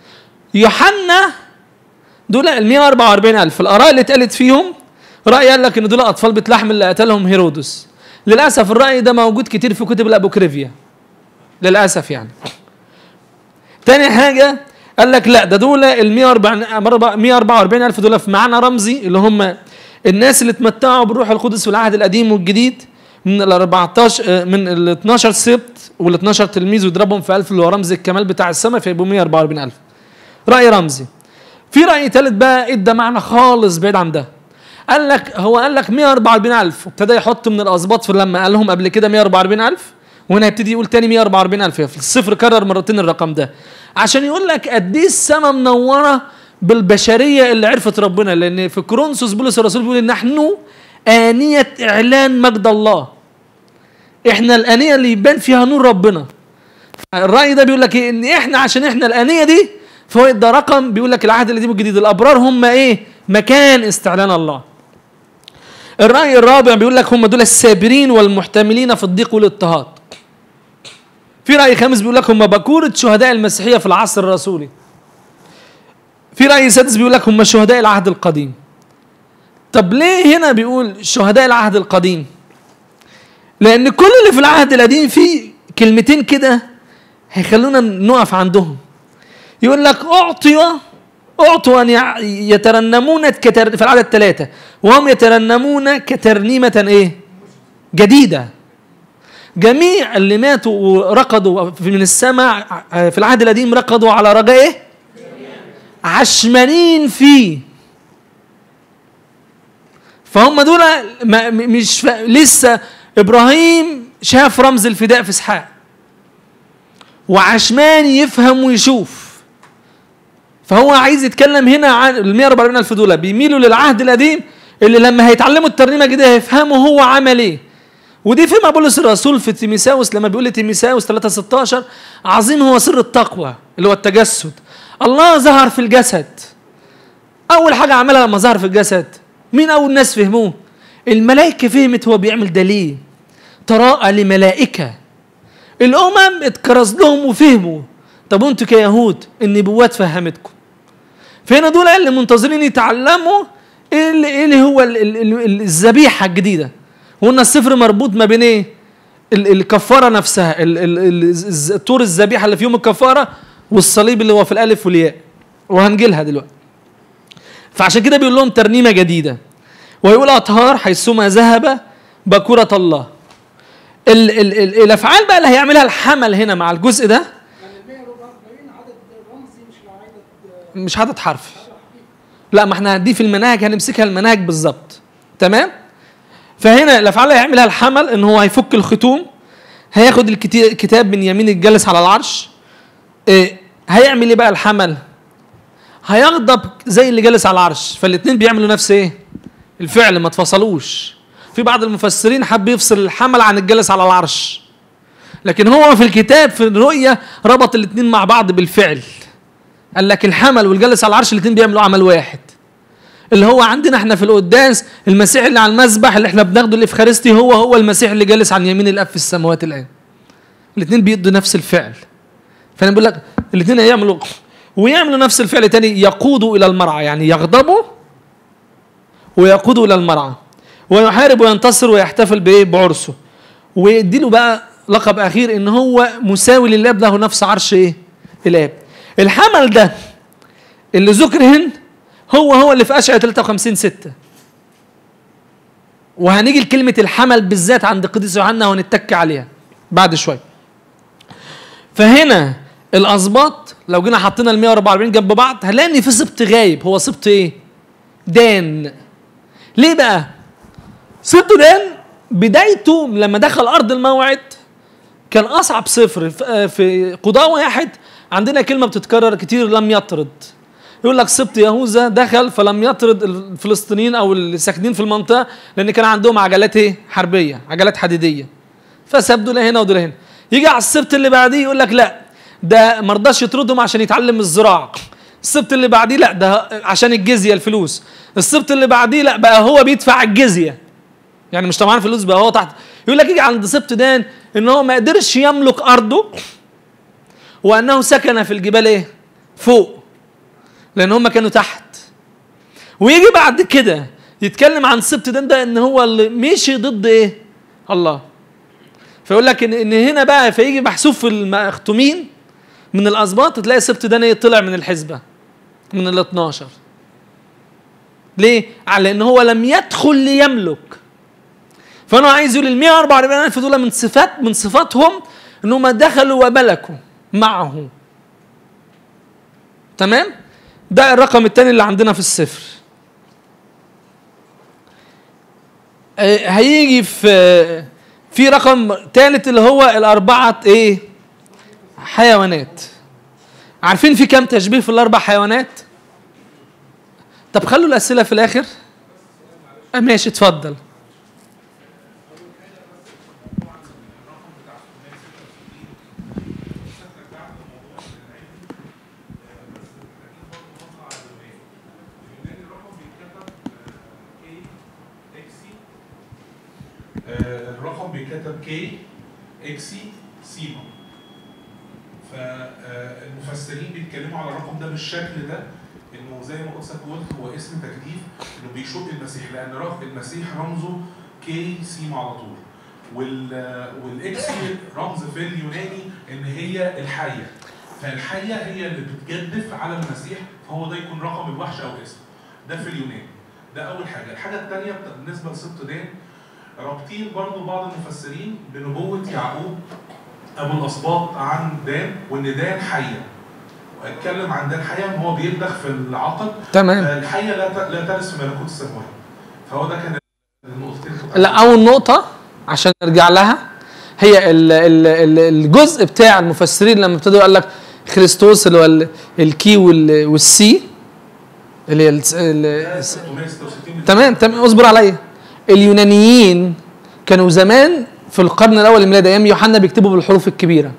يوحنا دول ال 144,000 الآراء اللي اتقالت فيهم رأي قال لك إن دول أطفال بيت لحم اللي قتلهم هيرودس. للأسف الرأي ده موجود كتير في كتب الأبوكريفيا للأسف يعني. تاني حاجة قال لك لا، ده دول ال 144,000 دول في معنى رمزي، اللي هم الناس اللي اتمتعوا بالروح القدس في العهد القديم والجديد من ال 14 من ال 12 سبت وال 12 تلميذ، ويضربهم في 1000 اللي هو رمز الكمال بتاع السماء، فيبقوا 144,000. رأي رمزي. في رأي ثالث بقى ادى معنى خالص بعيد عن ده. قال لك 144,000 وابتدى يحط من الأسباط في لما قال لهم قبل كده 144,000 وهنا يبتدي يقول تاني 144,000. في الصفر كرر مرتين الرقم ده عشان يقول لك قد ايه السماء منوره بالبشريه اللي عرفت ربنا. لان في كورنثوس بولس الرسول بيقول نحن آنية إعلان مجد الله، احنا الآنية اللي يبان فيها نور ربنا. الرأي ده بيقول لك ايه؟ ان احنا عشان احنا الآنية دي، فهو ده رقم بيقول لك العهد القديم والجديد الأبرار هم ايه؟ مكان استعلان الله. الرأي الرابع بيقول لك هم دول السابرين والمحتملين في الضيق والاضطهاد. في رأي خامس بيقول لك هم بكورة شهداء المسيحية في العصر الرسولي. في رأي سادس بيقول لك هم شهداء العهد القديم. طب ليه هنا بيقول شهداء العهد القديم؟ لأن كل اللي في العهد القديم فيه كلمتين كده هيخلونا نقف عندهم. يقول لك أعطوا أن يترنمون في العدد 3 وهم يترنمون كترنيمة إيه؟ جديدة. جميع اللي ماتوا ورقدوا من السماء في العهد القديم رقدوا على رجاء إيه؟ عشمانين فيه. فهم دول مش لسه إبراهيم شاف رمز الفداء في إسحاق وعشمان يفهم ويشوف، فهو عايز يتكلم هنا عن ال 144,000 دول بيميلوا للعهد القديم اللي لما هيتعلموا الترنيمة الجديدة هيفهموا هو عمل ايه. ودي فيما بولس الرسول في تيموثاوس لما بيقول لتيموثاوس 3:16 عظيم هو سر التقوى اللي هو التجسد. الله ظهر في الجسد. أول حاجة عملها لما ظهر في الجسد مين أول ناس فهموه؟ الملائكة فهمت هو بيعمل ده ليه. تراءى لملائكة. الأمم اتكرز لهم وفهموا. طب وانتوا كيهود النبوات فهمتكم. فهنا دول اللي منتظرين يتعلموا ايه اللي هو الذبيحة الجديدة. وقلنا السفر مربوط ما بين ايه؟ الكفارة نفسها، طور الذبيحة اللي في يوم الكفارة والصليب اللي هو في الألف والياء، وهنجيلها دلوقتي. فعشان كده بيقول لهم ترنيمة جديدة، ويقول أطهار حيثما ذهب بكورة الله. الأفعال بقى اللي هيعملها الحمل هنا مع الجزء ده مش عدد حرفي. لا، ما احنا دي في المناهج هنمسكها المناهج بالظبط. تمام؟ فهنا الافعال اللي هيعملها الحمل ان هو هيفك الختوم، هياخد الكتاب من يمين الجالس على العرش. هيعمل ايه بقى الحمل؟ هيغضب زي اللي جالس على العرش. فالاثنين بيعملوا نفس ايه؟ الفعل، ما تفصلوش. في بعض المفسرين حب يفصل الحمل عن الجالس على العرش، لكن هو في الكتاب في الرؤية ربط الاثنين مع بعض بالفعل. قال لك الحمل والجالس على العرش الاثنين بيعملوا عمل واحد. اللي هو عندنا احنا في القداس المسيح اللي على المذبح اللي احنا بناخده الافخارستي هو المسيح اللي جالس عن يمين الاب في السماوات الان. الاثنين بيدوا نفس الفعل. فانا بقول لك الاثنين هيعملوا ويعملوا نفس الفعل تاني، يقودوا الى المرعى، يعني يغضبوا ويقودوا الى المرعى، ويحارب وينتصر ويحتفل بايه؟ بعرسه. ويدي له بقى لقب اخير ان هو مساوي للاب، له نفس عرش ايه؟ الاب. الحمل ده اللي ذكر هنا هو اللي في أشعياء 53:6. وهنيجي لكلمة الحمل بالذات عند قديس يوحنا ونتك عليها بعد شوية. فهنا الأسباط لو جينا حطينا ال 144 جنب بعض هنلاقي إن في سبط غايب. هو سبط إيه؟ دان. ليه بقى؟ سبط دان بدايته لما دخل أرض الموعد كان أصعب صفر. في قضاء 1 عندنا كلمة بتتكرر كتير، لم يطرد. يقول لك سبط يهوذا دخل فلم يطرد الفلسطينيين او اللي ساكنين في المنطقه، لان كان عندهم عجلات ايه؟ حربيه، عجلات حديديه، فسابوا دول هنا ودول هنا. يجي على السبط اللي بعديه يقول لك لا ده ما رضاش يطردهم عشان يتعلم الزراعه. السبط اللي بعديه لا ده عشان الجزيه الفلوس. السبط اللي بعديه لا بقى هو بيدفع الجزيه، يعني مش طبعا فلوس، بقى هو تحت. يقول لك يجي عند سبط دان ان هو ما قدرش يملك ارضه، وانه سكن في الجبال ايه؟ فوق. لان هم كانوا تحت. ويجي بعد كده يتكلم عن سبط دان ده ان هو اللي مشي ضد ايه؟ الله. فيقول لك ان هنا بقى فيجي محسوب في المختومين من الاسباط تلاقي سبط دان ايه؟ طلع من الحسبه من ال 12. ليه؟ على ان هو لم يدخل ليملك. فانا عايز يقول ال 144,000 دول من صفاتهم انهم دخلوا وملكوا معه. تمام؟ ده الرقم الثاني اللي عندنا في السفر. هيجي في رقم ثالث اللي هو الاربعه ايه؟ حيوانات. عارفين في كام تشبيه في الاربع حيوانات؟ طب خلوا الاسئله في الاخر. ماشي اتفضل. الرقم بيتكتب كي اكسي سيما. فالمفسرين بيتكلموا على الرقم ده بالشكل ده، انه زي ما قلت هو اسم تجديف، انه بيشق المسيح، لان المسيح رمزه كي سيما على طول. والاكسي رمز في اليوناني ان هي الحيه، فالحيه هي اللي بتجدف على المسيح، فهو ده يكون رقم الوحش او اسم. ده في اليوناني. ده اول حاجه. الحاجه الثانيه بالنسبه لسبط دان، رابطين برضو بعض المفسرين بنبوة يعقوب أبو الأسباط عن دان، وإن دان حية. واتكلم عن دان حية إن هو بيلدغ في العقد. تمام. الحية لا ترث في ملكوت السماوات. فهو ده كان النقطتين. لا، أول نقطة عشان نرجع لها هي الجزء بتاع المفسرين لما ابتدوا قال لك خريستوس اللي هو الكي والسي اللي هي تمام اصبر عليا. اليونانيين كانوا زمان في القرن الاول الميلادي ايام يوحنا بيكتبوا بالحروف الكبيره،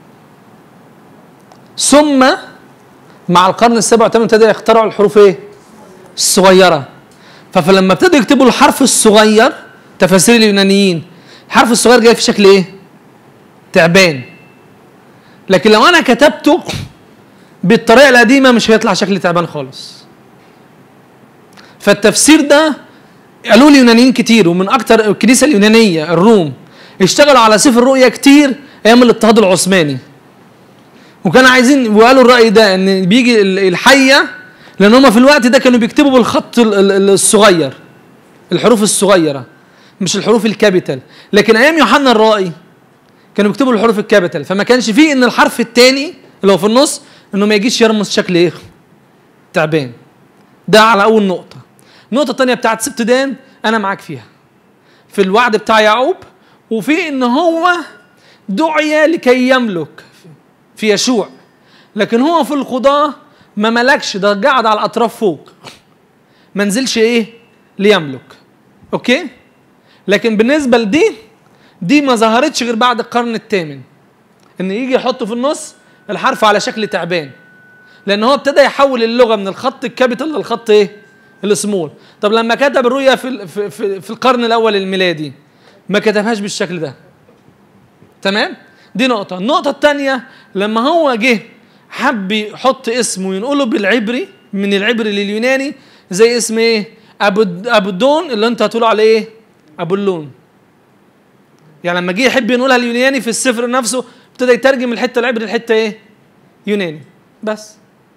ثم مع القرن السابع والثامن ابتدى يخترعوا الحروف ايه؟ الصغيره. فلما ابتدوا يكتبوا الحرف الصغير، تفاسير اليونانيين الحرف الصغير جاي في شكل ايه؟ تعبان. لكن لو انا كتبته بالطريقه القديمه مش هيطلع شكل تعبان خالص. فالتفسير ده قالوا اليونانيين كتير، ومن اكتر الكنيسه اليونانيه الروم اشتغلوا على سفر الرؤيا كتير ايام الاضطهاد العثماني، وكانوا عايزين وقالوا الراي ده ان بيجي الحيه، لان هم في الوقت ده كانوا بيكتبوا بالخط الصغير، الحروف الصغيره مش الحروف الكابيتال. لكن ايام يوحنا الرائي كانوا بيكتبوا الحروف الكابيتال، فما كانش فيه ان الحرف الثاني اللي هو في النص انه ما يجيش يرمز شكل ايه؟ تعبان. ده على اول نقطه. النقطة الثانية بتاعت سبط دان أنا معاك فيها في الوعد بتاع يعقوب، وفي إن هو دعي لكي يملك في يشوع، لكن هو في القضاء ما ملكش، ده قاعد على الأطراف فوق، ما نزلش إيه؟ ليملك. أوكي؟ لكن بالنسبة دي ما ظهرتش غير بعد القرن الثامن، إن يجي يحط في النص الحرف على شكل تعبان، لأن هو ابتدى يحول اللغة من الخط الكابيتال للخط إيه؟ السمول. طب لما كتب الرؤيا في القرن الاول الميلادي ما كتبهاش بالشكل ده. تمام؟ دي نقطة. النقطة الثانية لما هو جه حب يحط اسمه وينقله بالعبري من العبري لليوناني، زي اسم ايه؟ ابودون اللي انت هتقول عليه ايه؟ ابولون. يعني لما جه يحب ينقلها اليوناني في السفر نفسه ابتدى يترجم الحتة العبري الحتة ايه؟ يوناني. بس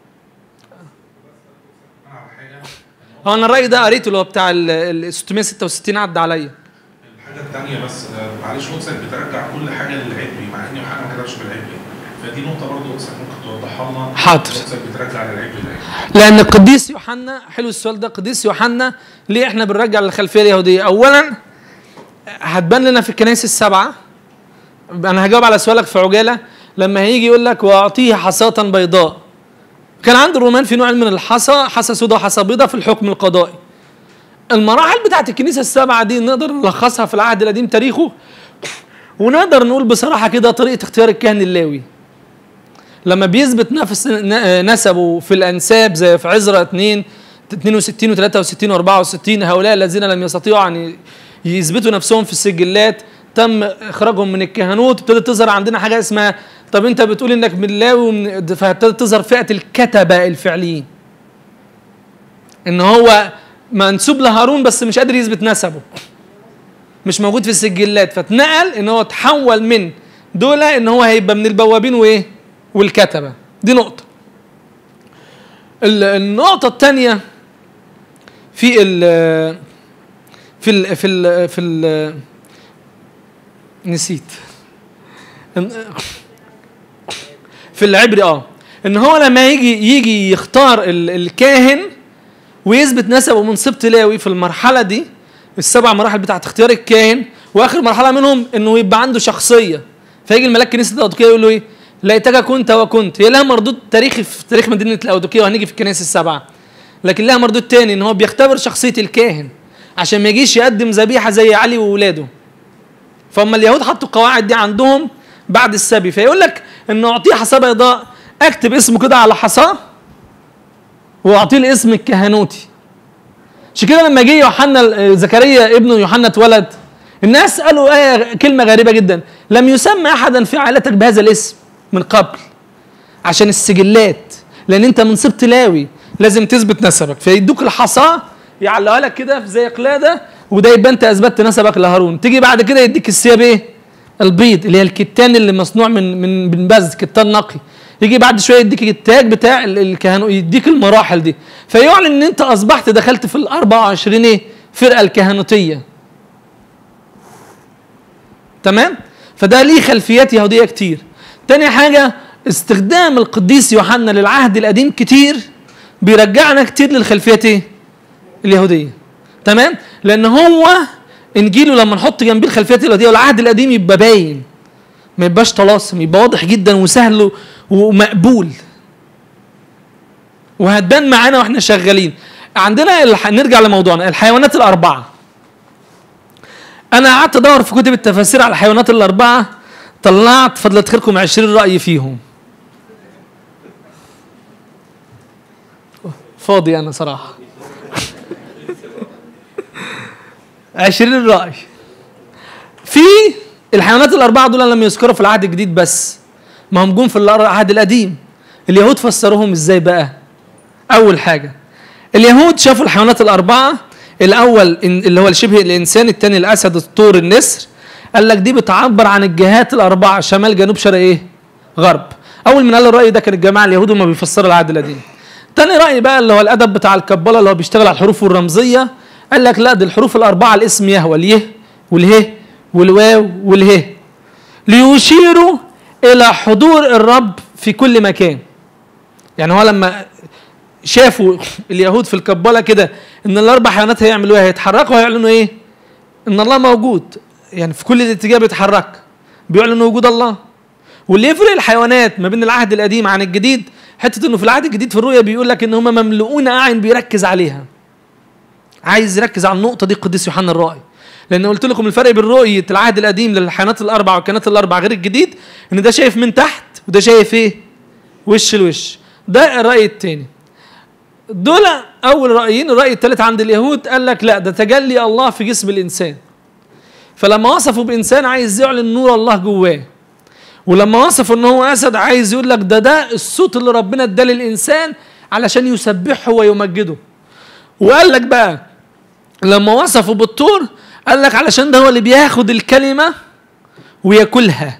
انا الراي ده قريته اللي هو بتاع ال 666 عدى عليا. الحاجه الثانيه بس معلش، قدسك بترجع كل حاجه للعبري مع ان يوحنا ما كتبش بالعبري، فدي نقطه برضه قدسك ممكن توضحها لنا. حاضر. قدسك بترجع للعبري لان القديس يوحنا، حلو السؤال ده، القديس يوحنا ليه احنا بنرجع للخلفيه اليهوديه؟ اولا هتبان لنا في الكنائس السبعه. انا هجاوب على سؤالك في عجاله. لما هيجي يقول لك واعطيه حصاة بيضاء، كان عند الرومان في نوع من الحصى، حصى سوداء وحصى بيضاء في الحكم القضائي. المراحل بتاعت الكنيسه السبعه دي نقدر نلخصها في العهد القديم تاريخه، ونقدر نقول بصراحه كده طريقه اختيار الكاهن اللاوي لما بيثبت نفس نسبه في الانساب، زي في عزرا 62 و63 و64، هؤلاء الذين لم يستطيعوا ان يثبتوا نفسهم في السجلات تم اخراجهم من الكهنوت. ابتدت تظهر عندنا حاجه اسمها، طب انت بتقول انك من لاوي، فابتدت تظهر فئه الكتبه الفعليين. ان هو منسوب لهارون بس مش قادر يثبت نسبه، مش موجود في السجلات، فاتنقل ان هو تحول من دول ان هو هيبقى من البوابين وايه والكتبه. دي نقطه. النقطه الثانيه في ال نسيت في العبري ان هو لما يجي يختار الكاهن ويثبت نسبه من سبط لاوي في المرحله دي، السبع مراحل بتاعت اختيار الكاهن، واخر مرحله منهم انه يبقى عنده شخصيه. فيجي الملاك كنيسه الاودوكيه يقول له ايه؟ ليتك كنت وكنت. هي لها مردود تاريخي في تاريخ مدينه الاودوكيه وهنيجي في الكنائس السبعه، لكن لها مردود تاني ان هو بيختبر شخصيه الكاهن عشان ما يجيش يقدم ذبيحه زي علي وولاده. فهم اليهود حطوا القواعد دي عندهم بعد السبي، فيقول لك انه اعطيه حصاه بيضاء، اكتب اسمه كده على حصاه واعطيه الاسم الكهنوتي. عشان كده لما جه يوحنا زكريا ابنه يوحنا اتولد، الناس قالوا كلمه غريبه جدا: لم يسمى احدا في عائلتك بهذا الاسم من قبل، عشان السجلات، لان انت من سبط لاوي لازم تثبت نسبك. فيدوك الحصاه يعلقها لك كده زي قلاده، وده يبقى انت اثبتت نسبك لهارون. تيجي بعد كده يديك الثياب ايه؟ البيض، اللي هي الكتان اللي مصنوع من بز، كتان نقي. يجي بعد شويه يديك التاج بتاع الكهنوت، يديك المراحل دي، فيعلن ان انت اصبحت دخلت في ال 24 ايه؟ فرقه الكهنوتيه. تمام؟ فده ليه خلفيات يهوديه كتير. تاني حاجه، استخدام القديس يوحنا للعهد القديم كتير بيرجعنا كتير للخلفيات ايه؟ اليهوديه. تمام؟ لان هو انجيله لما نحط جنبيه الخلفيات اليهوديه والعهد القديم يبقى باين، ما يبقاش طلاسم، يبقى واضح جدا وسهل ومقبول، وهتبان معانا واحنا شغالين. عندنا نرجع لموضوعنا، الحيوانات الاربعه. انا قعدت ادور في كتب التفاسير على الحيوانات الاربعه، طلعت فضلت خيركم 20 راي فيهم. فاضي انا صراحه 20 راي في الحيوانات الاربعه دول. لم يذكروا في العهد الجديد بس، ما هم جم في العهد القديم. اليهود فسروهم ازاي بقى؟ اول حاجه، اليهود شافوا الحيوانات الاربعه، الاول اللي هو شبه الانسان، الثاني الاسد، الطور، النسر. قال لك دي بتعبر عن الجهات الاربعه: شمال، جنوب، شرق، ايه؟ غرب. اول من قال الراي ده كان الجماعه اليهود وما بيفسروا العهد القديم. ثاني راي بقى اللي هو الادب بتاع الكباله اللي هو بيشتغل على الحروف والرمزيه، قال لك لا، دي الحروف الاربعه الاسم يهوى، اليه والهه والواو والهه، ليشيروا الى حضور الرب في كل مكان. يعني هو لما شافوا اليهود في الكباله كده ان الاربع حيوانات هيعملوا ايه؟ هيتحركوا، هيعلنوا ايه؟ ان الله موجود، يعني في كل الاتجاه بيتحرك، بيعلنوا وجود الله. واللي يفرق الحيوانات ما بين العهد القديم عن الجديد، حته انه في العهد الجديد في الرؤيا بيقول لك ان هم مملؤون اعين، بيركز عليها، عايز يركز على النقطه دي القديس يوحنا الرائي. لان قلت لكم الفرق بين رؤيه العهد القديم للحيوانات الاربعه والكائنات الاربعه غير الجديد، ان ده شايف من تحت وده شايف ايه؟ وش الوش. ده الراي الثاني. دول اول رايين. الراي الثالث عند اليهود قال لك لا، ده تجلي الله في جسم الانسان. فلما وصفوا بانسان عايز يعلن نور الله جواه، ولما وصفوا ان هو اسد عايز يقول لك ده الصوت اللي ربنا اداه للانسان علشان يسبحه ويمجده. وقال لك بقى لما وصفوا بالطور قال لك علشان ده هو اللي بياخد الكلمه وياكلها.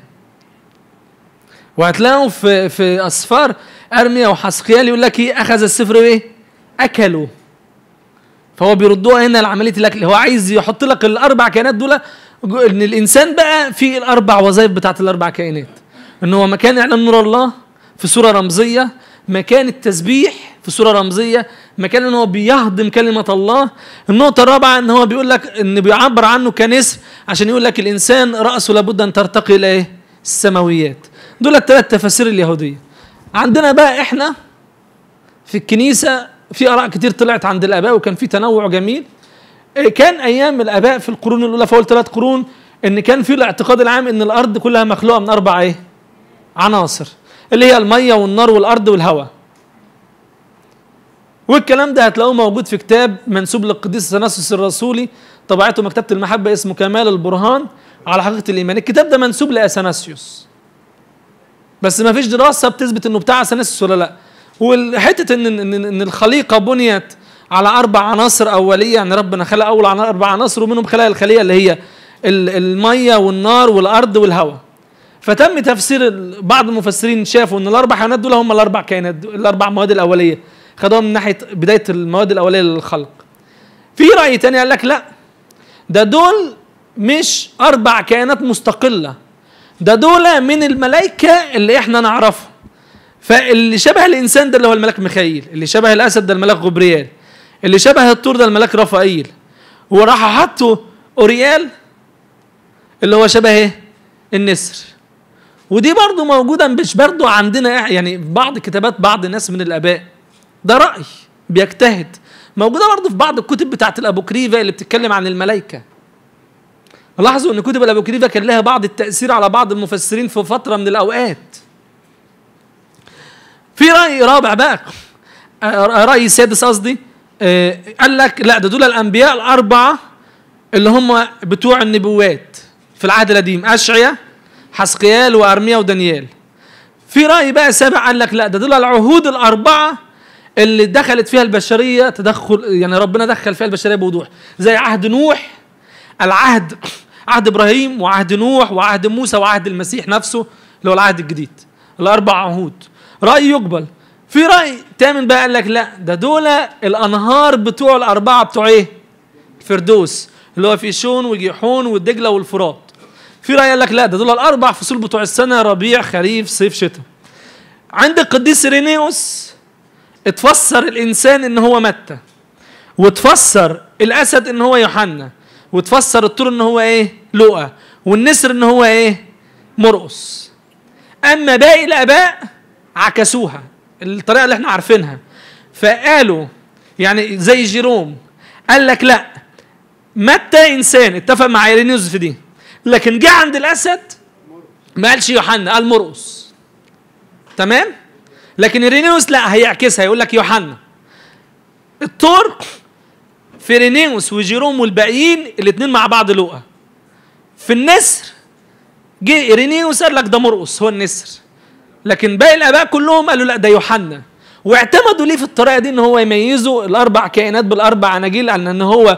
وهتلاقوا في اسفار ارميا وحسقيال يقول لك ايه؟ اخذ السفر وايه؟ اكله. فهو بيردوها هنا لعمليه الاكل. هو عايز يحط لك الاربع كائنات دول، ان الانسان بقى في الاربع وظائف بتاعت الاربع كائنات، ان هو مكان اعلان نور الله في صوره رمزيه، مكان التسبيح في صوره رمزيه، مكان ان هو بيهضم كلمه الله. النقطه الرابعه ان هو بيقول لك ان بيعبر عنه كنسر، عشان يقول لك الانسان راسه لابد ان ترتقي الى ايه؟ السماويات. دول الثلاث تفاسير اليهوديه. عندنا بقى احنا في الكنيسه في اراء كتير طلعت عند الاباء، وكان في تنوع جميل. كان ايام الاباء في القرون الاولى، في اول 3 قرون، ان كان في الاعتقاد العام ان الارض كلها مخلوقه من 4 ايه؟ عناصر، اللي هي الميه والنار والارض والهواء. والكلام ده هتلاقوه موجود في كتاب منسوب للقديس اثناسيوس الرسولي، طبعته مكتبه المحبه، اسمه كمال البرهان على حقيقه الايمان. الكتاب ده منسوب لاثناسيوس، بس ما فيش دراسه بتثبت انه بتاع اثناسيوس ولا لا. والحته ان الخليقه بنيت على 4 عناصر اوليه، يعني ربنا خلق اول 4 عناصر ومنهم خلق الخليه اللي هي الميه والنار والارض والهواء. فتم تفسير بعض المفسرين شافوا ان ال4 حيوانات دول هم ال4 كائنات، ال4 مواد الاوليه، خدوها من ناحيه بدايه المواد الاوليه للخلق. في راي تاني قال لك لا، ده دول مش 4 كائنات مستقله، ده دول من الملائكه اللي احنا نعرفها. فاللي شبه الانسان ده اللي هو الملاك ميخائيل، اللي شبه الاسد ده الملاك غبريال، اللي شبه الطور ده الملاك رافائيل، وراح حطوا اوريال اللي هو شبه ايه؟ النسر. ودي برضو موجوده مش برضو عندنا يعني في بعض كتابات بعض الناس من الاباء، ده راي بيجتهد، موجوده برضو في بعض الكتب بتاعت الابوكريفه اللي بتتكلم عن الملائكه. لاحظوا ان كتب الابوكريفه كان لها بعض التاثير على بعض المفسرين في فتره من الاوقات. في راي رابع بقى، راي سادس قصدي، قال لك لا، ده دول الانبياء ال4 اللي هم بتوع النبوات في العهد القديم، اشعيا حسقيال وارميا ودانيال. في راي بقى سابع قال لك لا، ده دول العهود ال4 اللي دخلت فيها البشريه تدخل، يعني ربنا دخل فيها البشريه بوضوح، زي عهد نوح، عهد ابراهيم وعهد نوح وعهد موسى وعهد المسيح نفسه اللي هو العهد الجديد، ال4 عهود. راي يقبل. في راي تامن بقى قال لك لا، ده دول الانهار بتوع ال4 بتوع ايه؟ الفردوس اللي هو فيشون وجيحون والدجله والفرات. في راي قال لك لا، ده دول ال4 فصول بتوع السنه، ربيع خريف صيف شتاء. عند القديس إيرينيوس اتفسر الانسان ان هو متى، وتفسر الاسد ان هو يوحنا، وتفسر الطور ان هو ايه؟ لوقا، والنسر ان هو ايه؟ مرقس. اما باقي الاباء عكسوها الطريقه اللي احنا عارفينها، فقالوا يعني زي جيروم قال لك لا، متى انسان، اتفق مع إيرينيوس في دي، لكن جه عند الاسد ما قالش يوحنا، قال مرقس. تمام؟ لكن إيرينيوس لا، هيعكسها يقول لك يوحنا. الطور في إيرينيوس وجيروم والباقيين الاثنين مع بعض لوقا. في النسر جه إيرينيوس قال لك ده مرقس هو النسر، لكن باقي الاباء كلهم قالوا لا ده يوحنا، واعتمدوا ليه في الطريقه دي ان هو يميزوا ال4 كائنات بال4 عناجيل، ان هو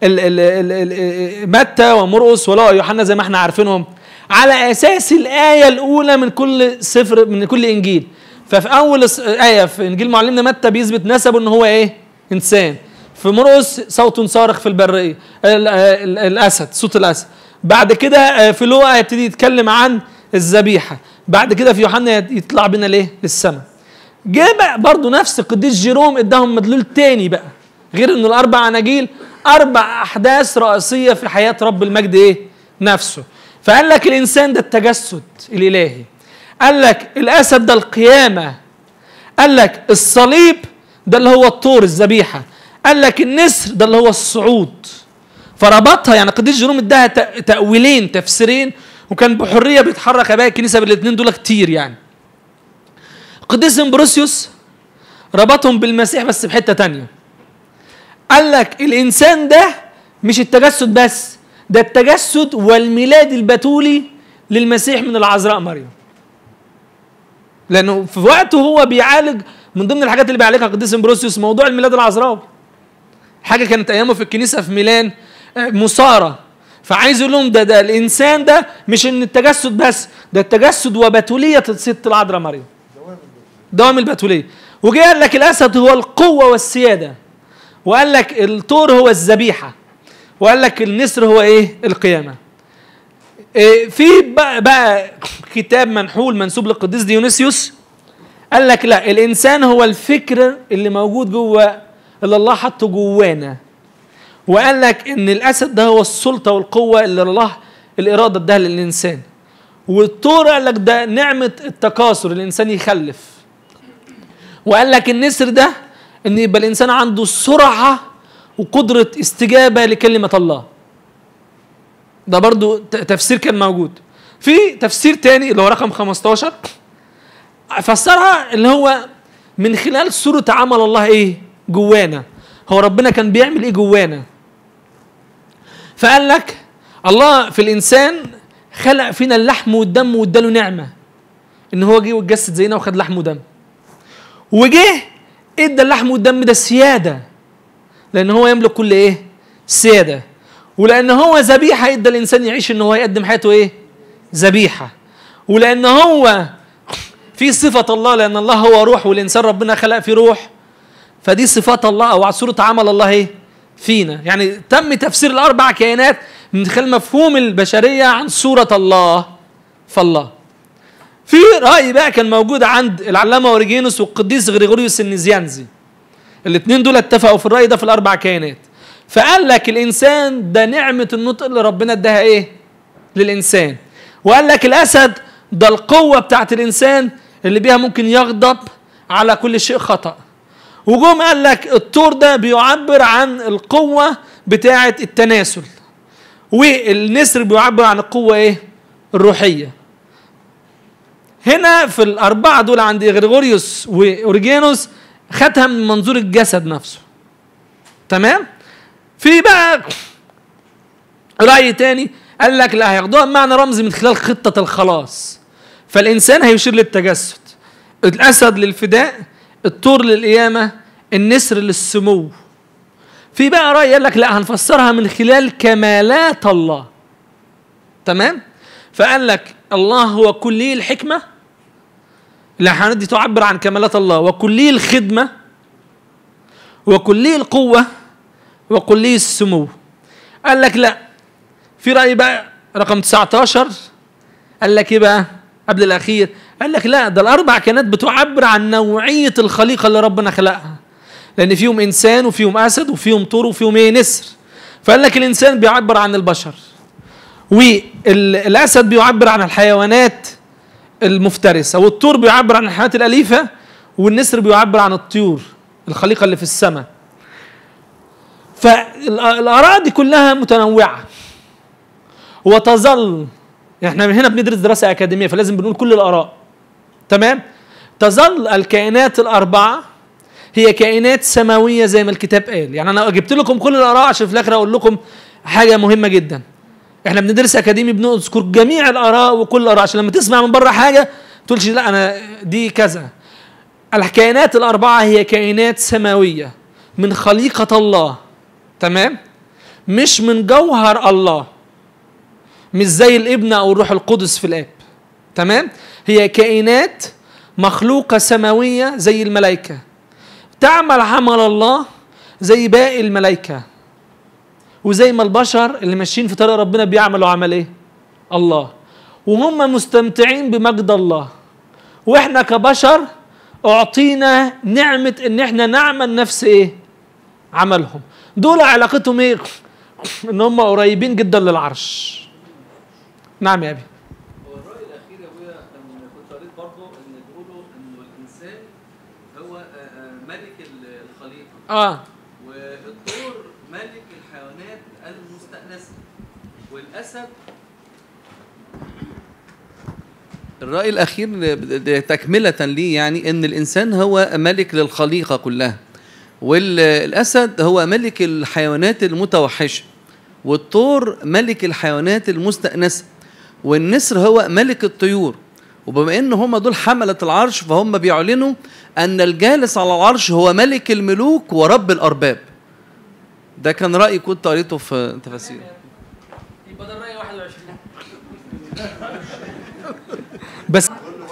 متى ومرقس ولا يوحنا زي ما احنا عارفينهم، على اساس الايه الاولى من كل سفر من كل انجيل. ففي اول ايه في انجيل معلمنا متى بيثبت نسبه ان هو ايه؟ انسان. في مرقس صوت صارخ في البريه، الاسد، صوت الاسد. بعد كده في لوقا يبتدي يتكلم عن الذبيحه. بعد كده في يوحنا يطلع بنا ليه؟ للسماء. جه بقى برضه نفس القديس جيروم اداهم مدلول تاني بقى، غير ان ال4 عناجيل 4 احداث رئيسيه في حياه رب المجد ايه؟ نفسه. فقال لك الانسان ده التجسد الالهي، قال لك الاسد ده القيامه، قال لك الصليب ده اللي هو الطور الذبيحه، قال لك النسر ده اللي هو الصعود. فربطها، يعني القديس جيروم اداها تاويلين تفسيرين، وكان بحريه بيتحرك اباء الكنيسه بالاثنين دول كتير. يعني القديس امبروسيوس ربطهم بالمسيح بس بحته تانية، قال لك الانسان ده مش التجسد بس، ده التجسد والميلاد البتولي للمسيح من العذراء مريم، لانه في وقته هو بيعالج من ضمن الحاجات اللي بيعالجها القديس امبروسيوس موضوع الميلاد العذراوي. حاجه كانت ايامه في الكنيسه في ميلان مثاره، فعايز يقول لهم ده الانسان ده مش ان التجسد بس، ده التجسد وبتوليه الست العذراء مريم، دوام البتوليه. وجاء قال لك الاسد هو القوه والسياده، وقال لك الطور هو الذبيحه، وقال لك النسر هو ايه؟ القيامه. في بقى كتاب منحول منسوب للقديس ديونيسيوس قال لك لا، الانسان هو الفكر اللي موجود جوه اللي الله حطه جوانا، وقال لك ان الاسد ده هو السلطه والقوه اللي الله الاراده اداها للانسان، والطور قال لك ده نعمه التكاثر الانسان يخلف، وقال لك النسر ده ان يبقى الانسان عنده سرعه وقدره استجابه لكلمه الله. ده برضو تفسير كان موجود. في تفسير تاني اللي هو رقم 15 فسرها اللي هو من خلال صورة عمل الله ايه جوانا، هو ربنا كان بيعمل ايه جوانا. فقال لك الله في الانسان خلق فينا اللحم والدم واداله نعمه ان هو جه واتجسد زينا وخد لحم ودم، وجه ادى اللحم والدم ده سياده لأن هو يملك كل إيه؟ سيادة. ولأن هو ذبيحة يدى الإنسان يعيش إن هو يقدم حياته إيه؟ ذبيحة. ولأن هو في صفة الله، لأن الله هو روح والإنسان ربنا خلق في روح، فدي صفات الله أو صورة عمل الله إيه؟ فينا. يعني تم تفسير الأربع كائنات من خلال مفهوم البشرية عن صورة الله فالله. في رأي بقى كان موجود عند العلامة أوريجينوس والقديس غريغوريوس النيزيانزي، الاثنين دول اتفقوا في الرأي ده في الأربع كائنات. فقال لك الإنسان ده نعمة النطق اللي ربنا اداها إيه؟ للإنسان. وقال لك الأسد ده القوة بتاعت الإنسان اللي بيها ممكن يغضب على كل شيء خطأ. وجوم قال لك الثور ده بيعبر عن القوة بتاعت التناسل. والنسر بيعبر عن القوة إيه؟ الروحية. هنا في الأربعة دول عند غريغوريوس وأوريجينوس خدها من منظور الجسد نفسه. تمام؟ في بقى رأي تاني قال لك لا، هياخدوها بمعنى رمزي من خلال خطة الخلاص. فالإنسان هيشير للتجسد، الأسد للفداء، الثور للقيامة، النسر للسمو. في بقى رأي قال لك لا، هنفسرها من خلال كمالات الله. تمام؟ فقال لك الله هو كلي الحكمة، الحيوانات دي تعبر عن كمالات الله، وكلي الخدمة، وكلي القوة، وكلي السمو. قال لك لا، في رأي بقى رقم 19 قال لك ايه بقى قبل الأخير؟ قال لك لا، ده الأربع كائنات بتعبر عن نوعية الخليقة اللي ربنا خلقها، لأن فيهم إنسان وفيهم أسد وفيهم طور وفيهم إيه؟ نسر. فقال لك الإنسان بيعبر عن البشر، والأسد بيعبر عن الحيوانات المفترسة، والطور بيعبر عن الحيوانات الأليفة، والنسر بيعبر عن الطيور الخليقة اللي في السماء. فالآراء دي كلها متنوعة وتظل، احنا من هنا بندرس دراسة أكاديمية فلازم بنقول كل الآراء. تمام؟ تظل الكائنات الأربعة هي كائنات سماوية زي ما الكتاب قال. يعني أنا جبت لكم كل الآراء عشان في الآخر أقول لكم حاجة مهمة جدا. احنا بندرس أكاديمي بنذكر جميع الآراء وكل الآراء عشان لما تسمع من بره حاجة تقولش لا أنا دي كذا. الكائنات الأربعة هي كائنات سماوية من خليقة الله. تمام؟ مش من جوهر الله، مش زي الابن أو الروح القدس في الآب. تمام؟ هي كائنات مخلوقة سماوية زي الملائكة، تعمل عمل الله زي باقي الملائكة، وزي ما البشر اللي ماشيين في طريق ربنا بيعملوا عمل ايه؟ الله، وهم مستمتعين بمجد الله. واحنا كبشر اعطينا نعمة ان احنا نعمل نفس ايه؟ عملهم. دول علاقتهم ايه؟ ان هم قريبين جدا للعرش. نعم يا ابي. هو الرأي الأخير يا أبويا كنت قريت برضه إن بيقولوا إنه الإنسان هو ملك الخليقة. والطور ملك الحيوانات المستأنسة، والأسد. الرأي الأخير تكملة ليه يعني إن الإنسان هو ملك للخليقة كلها، والأسد هو ملك الحيوانات المتوحشة، والطور ملك الحيوانات المستأنسة، والنسر هو ملك الطيور. وبما ان هم دول حملة العرش فهم بيعلنوا ان الجالس على العرش هو ملك الملوك ورب الارباب. ده كان رأي كنت قريته في تفاسير. يبقى ده الرأي 21 بس.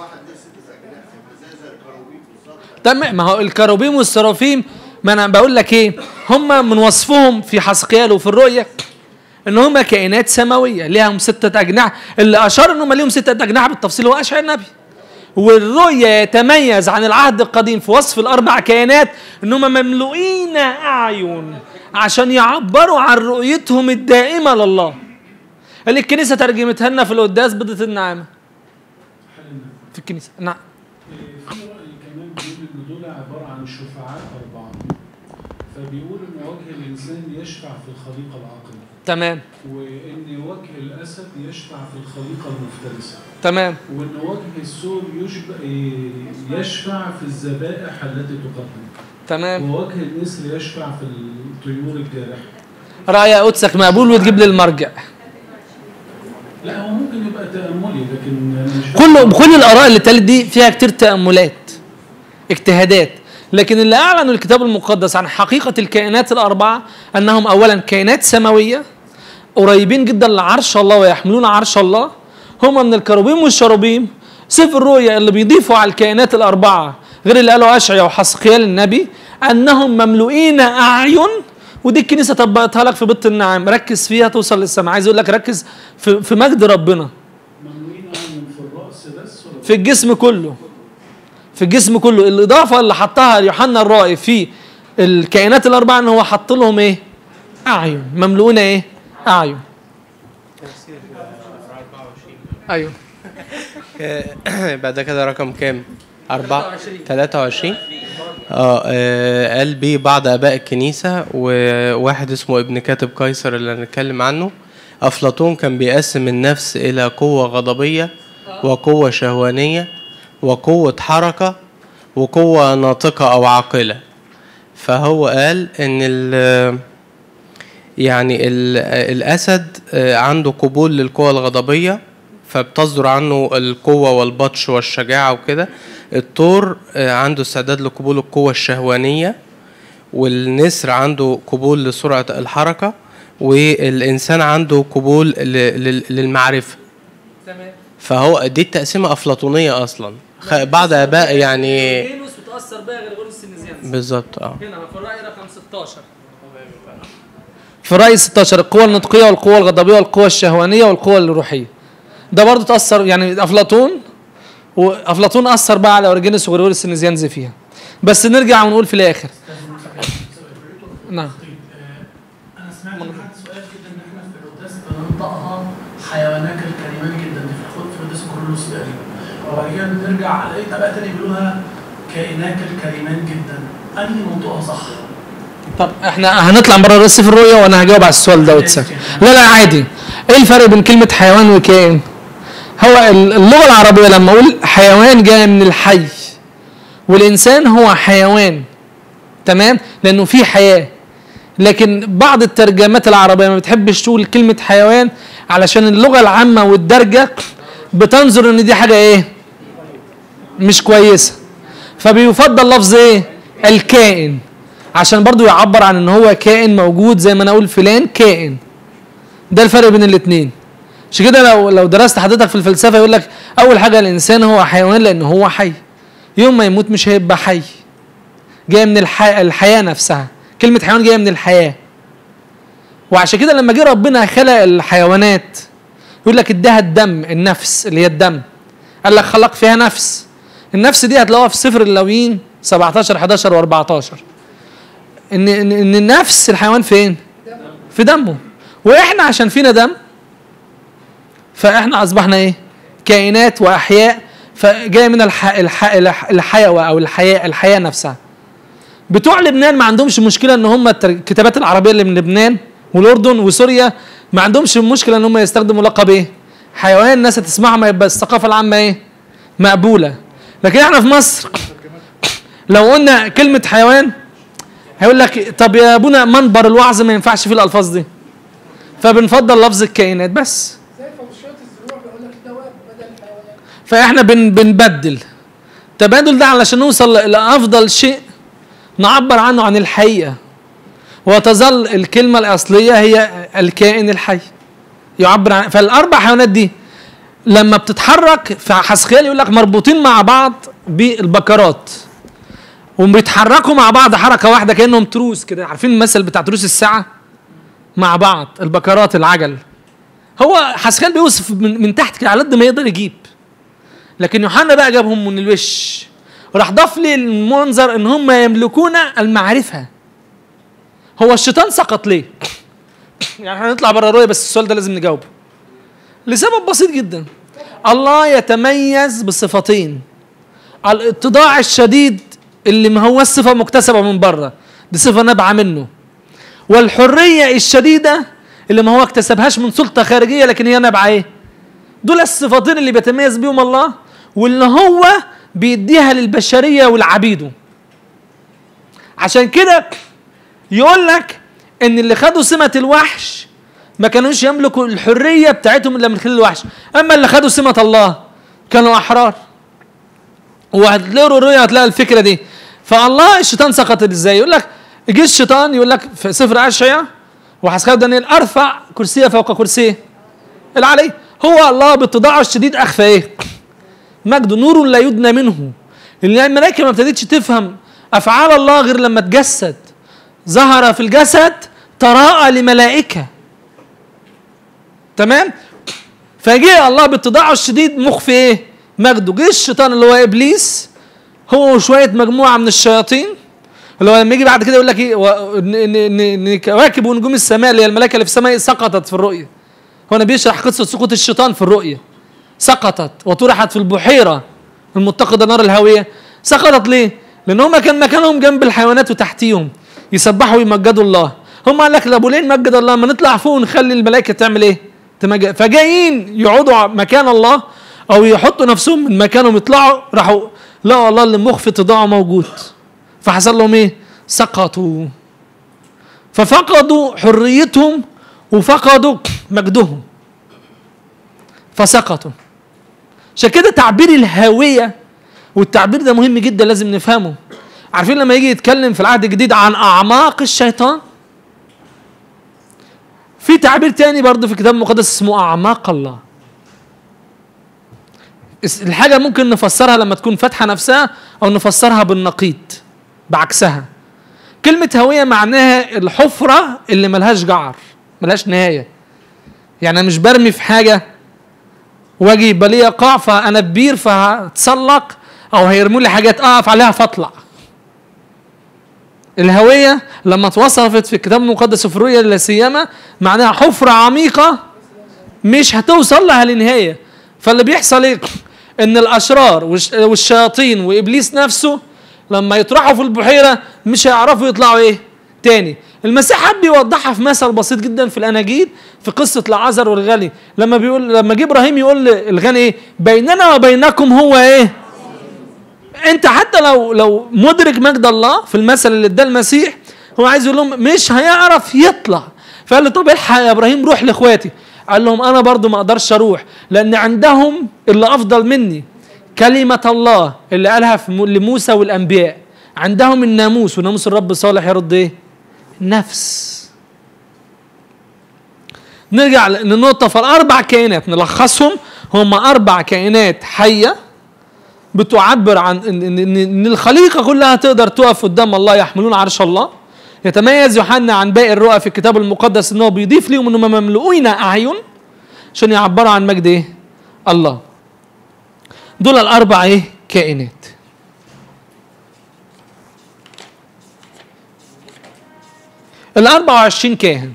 تمام، ما هو الكروبيم والسرافيم، ما انا بقول لك ايه، هم من وصفهم في حسقيال وفي الرؤيا ان هم كائنات سماويه ليهم 6 اجنحه. اللي اشار ان هم ليهم 6 اجنحه بالتفصيل هو اشعياء النبي. والرؤيا يتميز عن العهد القديم في وصف الاربع كائنات ان هم مملوئين اعين عشان يعبروا عن رؤيتهم الدائمه لله، اللي الكنيسه ترجمتها لنا في القداس بيضة النعامه في الكنيسه. نعم. في رأي كمان بيقول ان دول عباره عن شفعاء 4، فبيقول ان وجه الانسان يشفع في الخليقه العاقله. تمام. وان وجه الاسد يشفع في الخليقه المفترسه. تمام. وان وجه الثور يشفع في الذبائح التي تقدم. تمام. ووجه النسر يشفع في الطيور الجارحه. رأي قدسك مقبول وتجيب لي المرجع. لا هو ممكن يبقى تأملي لكن كل الآراء اللي اتقالت دي فيها كتير تأملات اجتهادات، لكن اللي أعلنوا الكتاب المقدس عن حقيقة الكائنات الأربعة أنهم أولا كائنات سماوية قريبين جدا لعرش الله ويحملون عرش الله، هم من الكروبيم والشروبيم. سفر الرؤيا اللي بيضيفوا على الكائنات الأربعة غير اللي قالوا أشعيا وحسقيال النبي أنهم مملوئين أعين، ودي الكنيسة طبقتها لك في بيت النعام، ركز فيها توصل للسماء. عايز يقول لك ركز في مجد ربنا. مملوئين أعين في الرأس بس ولا في الجسم كله، في الجسم كله. الإضافة اللي حطها يوحنا الرائي في الكائنات الأربعة إن هو حط لهم إيه؟ أعين، مملوءون إيه؟ أعين. أيوه. بعد كده رقم كام؟ 23. قال بيه بعض آباء الكنيسة، وواحد اسمه ابن كاتب قيصر اللي هنتكلم عنه. أفلاطون كان بيقسم النفس إلى قوة غضبية وقوة شهوانية وقوة حركة وقوة ناطقة أو عاقلة. فهو قال إن الأسد عنده قبول للقوة الغضبية فبتصدر عنه القوة والبطش والشجاعة وكده. الثور عنده استعداد لقبول القوة الشهوانية، والنسر عنده قبول لسرعة الحركة، والإنسان عنده قبول للمعرفة. تمام. فهو دي التقسيمة أفلاطونية أصلا. بعض آباء يعني بتأثر بقى غريغوريوس النيزيانز. بالظبط. هنا في الرأي رقم 16. في الرأي 16 القوة النطقية والقوة الغضبية والقوة الشهوانية والقوة الروحية. ده برضو تأثر يعني أفلاطون أثر بقى على أوريجينوس وغريغوريوس النيزيانز فيها. بس نرجع ونقول في الآخر. نعم. أنا سمعت من حد سؤال كده إن إحنا في القداس بننطقها حيوانات الكريمان جدا دي في القداس كورنثوس تقريبا، وبعد كده بنرجع لقيت آباء تاني بيقولوها كائنات الكريمان جدا. أنهي منطقها صح؟ طب احنا هنطلع بره سفر الرؤيا وانا هجاوب على السؤال ده واتسال. لا عادي. ايه الفرق بين كلمة حيوان وكائن؟ هو اللغة العربية لما اقول حيوان جاي من الحي، والانسان هو حيوان، تمام، لانه فيه حياة. لكن بعض الترجمات العربية ما بتحبش تقول كلمة حيوان علشان اللغة العامة والدرجة بتنظر ان دي حاجة ايه؟ مش كويسة. فبيفضل لفظ ايه؟ الكائن، عشان برضو يعبر عن ان هو كائن موجود، زي ما انا اقول فلان كائن. ده الفرق بين الاثنين. عشان كده لو درست حضرتك في الفلسفه يقول لك اول حاجه الانسان هو حيوان لانه هو حي، يوم ما يموت مش هيبقى حي، جاي من الحياه نفسها. كلمه حيوان جايه من الحياه. وعشان كده لما جه ربنا خلق الحيوانات يقول لك اداها الدم، النفس اللي هي الدم، قال لك خلق فيها نفس. النفس دي هتلاقوها في سفر اللاويين 17 11 و14. ان النفس الحيوان فين؟ في دمه. واحنا عشان فينا دم فاحنا اصبحنا ايه؟ كائنات واحياء. فجاي من الحيوة او الحياة نفسها. بتوع لبنان ما عندهمش مشكله ان هم الكتابات العربيه اللي من لبنان والاردن وسوريا ما عندهمش مشكله ان هم يستخدموا لقب ايه؟ حيوان. الناس هتسمعها ما يبقى الثقافه العامه ايه؟ مقبوله. لكن احنا في مصر لو قلنا كلمه حيوان هيقول لك طب يا ابونا منبر الوعظ ما ينفعش فيه الالفاظ دي، فبنفضل لفظ الكائنات بس. زي فوشات الزروع بيقول لك دواب بدل الحيوانات. فاحنا بنبدل تبادل ده علشان نوصل لافضل شيء نعبر عنه عن الحقيقه، وتظل الكلمه الاصليه هي الكائن الحي يعبر عن. فالاربع حيوانات دي لما بتتحرك في حسقيال يقول لك مربوطين مع بعض بالبكرات، وبيتحركوا مع بعض حركه واحده كانهم تروس كده. عارفين المثل بتاع تروس الساعه؟ مع بعض البكرات العجل. هو حسقيال بيوصف من تحت كده على قد ما يقدر يجيب، لكن يوحنا بقى جابهم من الوش وراح ضاف لي المنظر ان هم يملكون المعرفه. هو الشيطان سقط ليه؟ يعني احنا نطلع بره الرؤيه بس السؤال ده لازم نجاوبه لسبب بسيط جدا. الله يتميز بصفتين: الاتضاع الشديد اللي ما هو الصفه مكتسبه من بره، دي صفه نابعه منه، والحريه الشديده اللي ما هو اكتسبهاش من سلطه خارجيه لكن هي نابعه ايه؟ دول الصفتين اللي بيتميز بيهم الله، واللي هو بيديها للبشريه والعبيده. عشان كده يقول لك ان اللي خدوا سمه الوحش ما كانوش يملكوا الحريه بتاعتهم الا من خلال الوحش، اما اللي خدوا سمه الله كانوا احرار. وهتلاقوا الرؤيا هتلاقي الفكره دي. فالله الشيطان سقط ازاي؟ يقول لك يجي الشيطان يقول لك في سفر اشعياء وحسقيا ودانيال ارفع كرسيه فوق كرسيه العلي. هو الله باتضاعه الشديد اخفى ايه؟ مجده، نور لا يدنى منه. لان الملائكه ما ابتدتش تفهم افعال الله غير لما تجسد، ظهر في الجسد تراءى لملائكه. تمام؟ فجاء الله باتضاعه الشديد مخفي ايه؟ مجده. جه الشيطان اللي هو ابليس هو وشويه مجموعه من الشياطين اللي هو لما يجي بعد كده يقول لك ايه؟ ان كواكب ونجوم السماء اللي هي الملائكه اللي في السماء سقطت في الرؤيه. هو انا بيشرح قصه سقوط الشيطان في الرؤيه. سقطت وطرحت في البحيره المتقده نار الهاويه. سقطت ليه؟ لان هم كان مكانهم جنب الحيوانات وتحتيهم يسبحوا ويمجدوا الله. هم قال لك طب وليه نمجد الله؟ ما نطلع فوق ونخلي الملائكه تعمل ايه؟ تمجد. فجايين يقعدوا مكان الله او يحطوا نفسهم من مكانهم يطلعوا، راحوا لقوا الله اللي مخفي تضاعه موجود. فحصل لهم ايه؟ سقطوا. ففقدوا حريتهم وفقدوا مجدهم فسقطوا. عشان كده تعبير الهاويه، والتعبير ده مهم جدا لازم نفهمه. عارفين لما يجي يتكلم في العهد الجديد عن اعماق الشيطان، في تعبير تاني برضه في الكتاب المقدس اسمه اعماق الله. الحاجه ممكن نفسرها لما تكون فاتحه نفسها او نفسرها بالنقيض بعكسها. كلمه هويه معناها الحفره اللي ملهاش جعر، ملهاش نهايه. يعني انا مش برمي في حاجه واجي يبقى ليا قاع فانا كبير فهتسلق، او هيرموا لي حاجات اقف عليها فاطلع. الهويه لما اتوصفت في الكتاب المقدس في الرؤيا لا سيما معناها حفره عميقه مش هتوصل لها لنهايه. فاللي بيحصل ايه؟ ان الاشرار والشياطين وابليس نفسه لما يطرحوا في البحيره مش هيعرفوا يطلعوا ايه تاني. المسيح حب يوضحها في مثل بسيط جدا في الاناجيل في قصه العازر والغني. لما جه ابراهيم يقول للغني ايه؟ بيننا وبينكم هو ايه؟ انت حتى لو مدرك مجد الله في المثل اللي اداه المسيح، هو عايز يقول لهم مش هيعرف يطلع. فقال له طب الحق يا ابراهيم روح لاخواتي. قال لهم انا برضو ما اقدرش اروح لان عندهم اللي افضل مني، كلمه الله اللي قالها لموسى والانبياء. عندهم الناموس، وناموس الرب صالح يرد ايه؟ نفس. نرجع للنقطه. فالاربع كائنات نلخصهم هم 4 كائنات حيه بتعبر عن ان الخليقه كلها تقدر تقف قدام الله يحملون عرش الله. يتميز يوحنا عن باقي الرؤى في الكتاب المقدس انه بيضيف لهم انهم مملؤين اعين عشان يعبروا عن مجد ايه؟ الله. دول ال4 ايه؟ كائنات. ال24 كاهن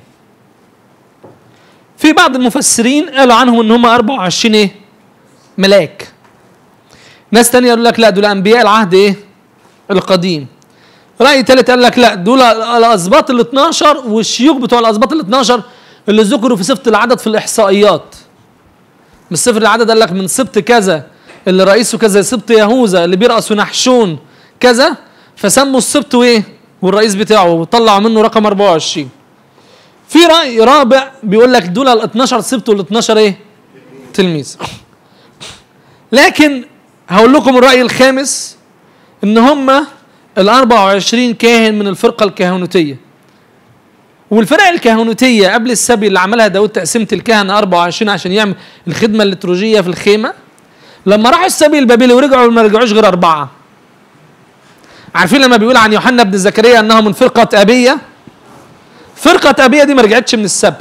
في بعض المفسرين قالوا عنهم ان هم 24 ايه؟ ملاك. ناس تانية يقول لك لا دول انبياء العهد ايه؟ القديم. رأي ثالث قال لك لا دول الاسباط ال12 والشيوخ بتوع الاسباط ال12 اللي ذكروا في سفر العدد في الاحصائيات. من سفر العدد قال لك من سبط كذا اللي رئيسه كذا، سبط يهوذا اللي بيرأسه نحشون كذا، فسموا السبط وايه؟ والرئيس بتاعه وطلعوا منه رقم 24. في رأي رابع بيقول لك دول ال12 سبط وال12 ايه؟ تلميذ. لكن هقول لكم الرأي الخامس ان هم ال24 كاهن من الفرقة الكهنوتية. والفرق الكهنوتية قبل السبي اللي عملها داود تقسيمة الكهنة 24 عشان يعمل الخدمة الليتروجية في الخيمة، لما راحوا السبي البابلي ورجعوا ما رجعوش غير 4. عارفين لما بيقول عن يوحنا بن زكريا انه من فرقة أبية؟ فرقة أبية دي ما رجعتش من السبي.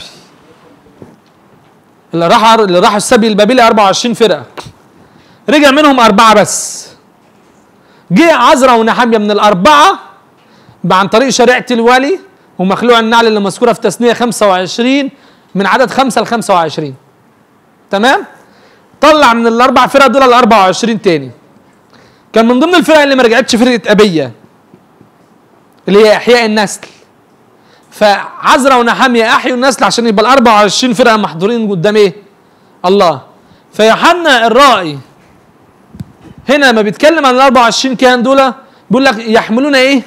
اللي راحوا السبي البابلي 24 فرقة، رجع منهم 4 بس. جه عزرا ونحمية من ال4 عن طريق شريعة الولي ومخلوع النعل اللي مذكورة في تثنية 25 من عدد 5 ل 25. تمام؟ طلع من ال4 فرق دول ال24 تاني. كان من ضمن الفرق اللي ما رجعتش فرقة أبية اللي هي إحياء النسل. فعزرا ونحمية أحيوا النسل عشان يبقى ال24 فرقة محضورين قدام إيه؟ الله. فيوحنا الرائي هنا لما بيتكلم عن ال24 كان دول بيقول لك يحملون ايه؟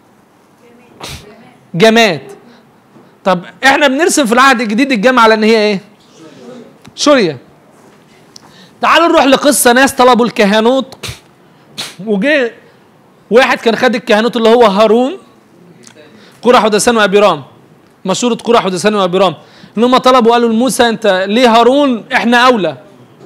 جماد. طب احنا بنرسم في العهد الجديد الجامعه على ان هي ايه؟ شوريه. تعالوا نروح لقصه ناس طلبوا الكهنوت وجه واحد كان خد الكهنوت اللي هو هارون، قرح ودسان وابيرام، مشورة قرح ودسان وابيرام، ان هم طلبوا قالوا لموسى انت ليه هارون؟ احنا اولى.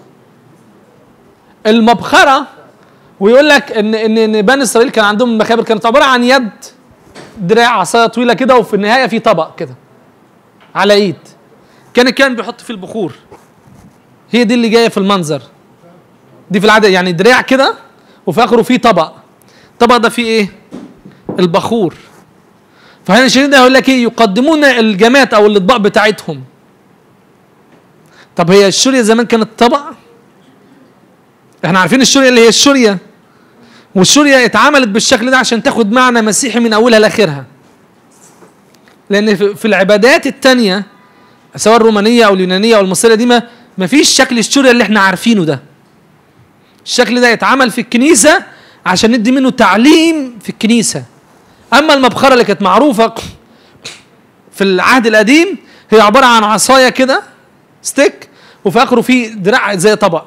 المبخره، ويقول لك ان بني اسرائيل كان عندهم المخابر كانت عباره عن يد، دراع عصايه طويله كده، وفي النهايه في طبق كده على ايد كان بيحط فيه البخور. هي دي اللي جايه في المنظر دي في العاده، يعني دراع كده وفي اخره فيه طبق. الطبق ده فيه ايه؟ البخور. فهنا الشريط ده يقول لك ايه؟ يقدمون الجمات او الاطباق بتاعتهم. طب هي الشوريه زمان كانت طبق؟ احنا عارفين الشوريه اللي هي الشوريه، والشوريه اتعملت بالشكل ده عشان تاخد معنى مسيحي من اولها لاخرها. لان في العبادات التانية سواء الرومانيه او اليونانيه او المصريه دي ما فيش شكل الشوريه اللي احنا عارفينه ده. الشكل ده اتعمل في الكنيسه عشان ندي منه تعليم في الكنيسه. اما المبخره اللي كانت معروفه في العهد القديم هي عباره عن عصايه كده ستيك، وفي اخره فيه دراع زي طبق.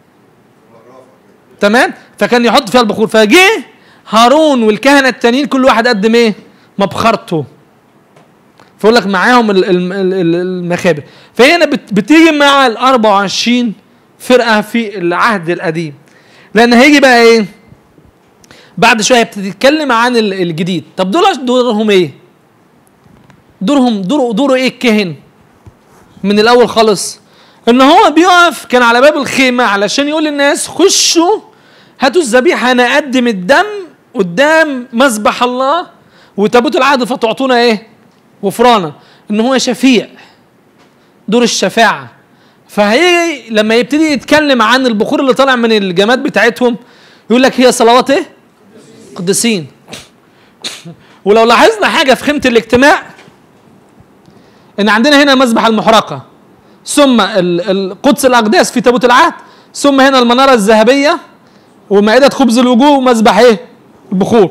تمام؟ فكان يحط فيها البخور. فجه هارون والكهنه التانيين كل واحد قدم ايه؟ مبخرته. فيقول لك معاهم المخابر. فهنا بتيجي مع ال 24 فرقه في العهد القديم. لان هيجي بقى ايه؟ بعد شويه بتتكلم عن الجديد. طب دول دورهم ايه؟ دوره ايه الكاهن؟ من الاول خالص ان هو بيقف كان على باب الخيمه علشان يقول للناس خشوا هاتوا الذبيحه، انا اقدم الدم قدام مذبح الله وتابوت العهد فتعطونا ايه؟ غفرانا. ان هو شفيع، دور الشفاعه. فهي لما يبتدي يتكلم عن البخور اللي طالع من الجماد بتاعتهم يقول لك هي صلوات ايه؟ قديسين. ولو لاحظنا حاجه في خيمه الاجتماع ان عندنا هنا مذبح المحرقه، ثم القدس الاقداس في تابوت العهد، ثم هنا المناره الذهبيه ومائده خبز الوجوه ومذبح ايه؟ البخور.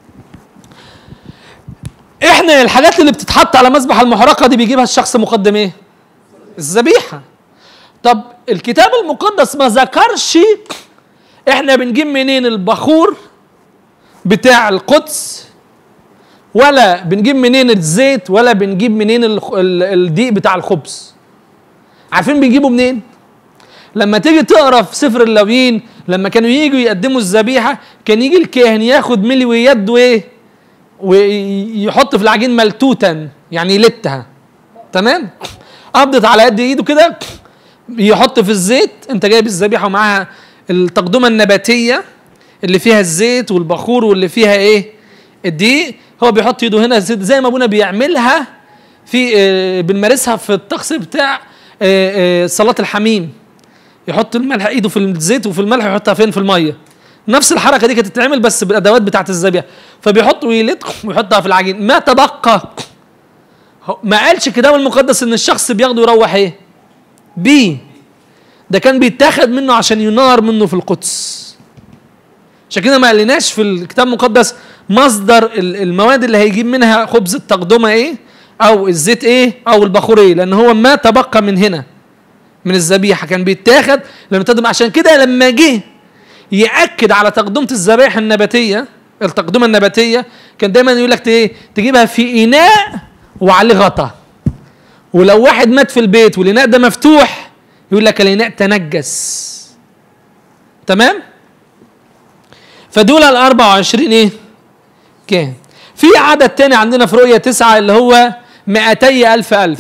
احنا الحاجات اللي بتتحط على مذبح المحرقه دي بيجيبها الشخص مقدم ايه؟ الذبيحه. طب الكتاب المقدس ما ذكرش احنا بنجيب منين البخور بتاع القدس، ولا بنجيب منين الزيت، ولا بنجيب منين الدقيق بتاع الخبز. عارفين بيجيبوا منين؟ لما تيجي تقرا في سفر اللاويين لما كانوا ييجوا يقدموا الذبيحه كان يجي الكاهن ياخد ملي ويده ايه؟ ويحط في العجين ملتوتا، يعني يلتها. تمام؟ قبضت على قد ايده كده، يحط في الزيت. انت جايب الذبيحه ومعاها التقدمه النباتيه اللي فيها الزيت والبخور واللي فيها ايه؟ الدقيق. هو بيحط ايده هنا زي ما ابونا بيعملها في بنمارسها في الطقس بتاع صلاه الحميم. يحط الملح ايده في الزيت وفي الملح يحطها فين؟ في الميه. نفس الحركه دي كانت تتعمل بس بالادوات بتاعت الذبيحه. فبيحط ويلت ويحطها في العجين. ما تبقى ما قالش الكتاب المقدس ان الشخص بياخده يروح ايه؟ بيه. ده كان بيتاخد منه عشان ينار منه في القدس. عشان كده ما قالناش في الكتاب المقدس مصدر المواد اللي هيجيب منها خبز التقدمه ايه؟ او الزيت ايه؟ او البخور ايه؟ لان هو ما تبقى من هنا من الذبيحه كان بيتاخد لما تقدم. عشان كده لما جه ياكد على تقدمه الذبائح النباتيه، التقدمه النباتيه، كان دايما يقول لك ايه؟ تجيبها في اناء وعليه غطا. ولو واحد مات في البيت والاناء ده مفتوح يقول لك الاناء تنجس. تمام؟ فدول ال 24 ايه؟ كام؟ في عدد تاني عندنا في رؤية 9 اللي هو 200,000.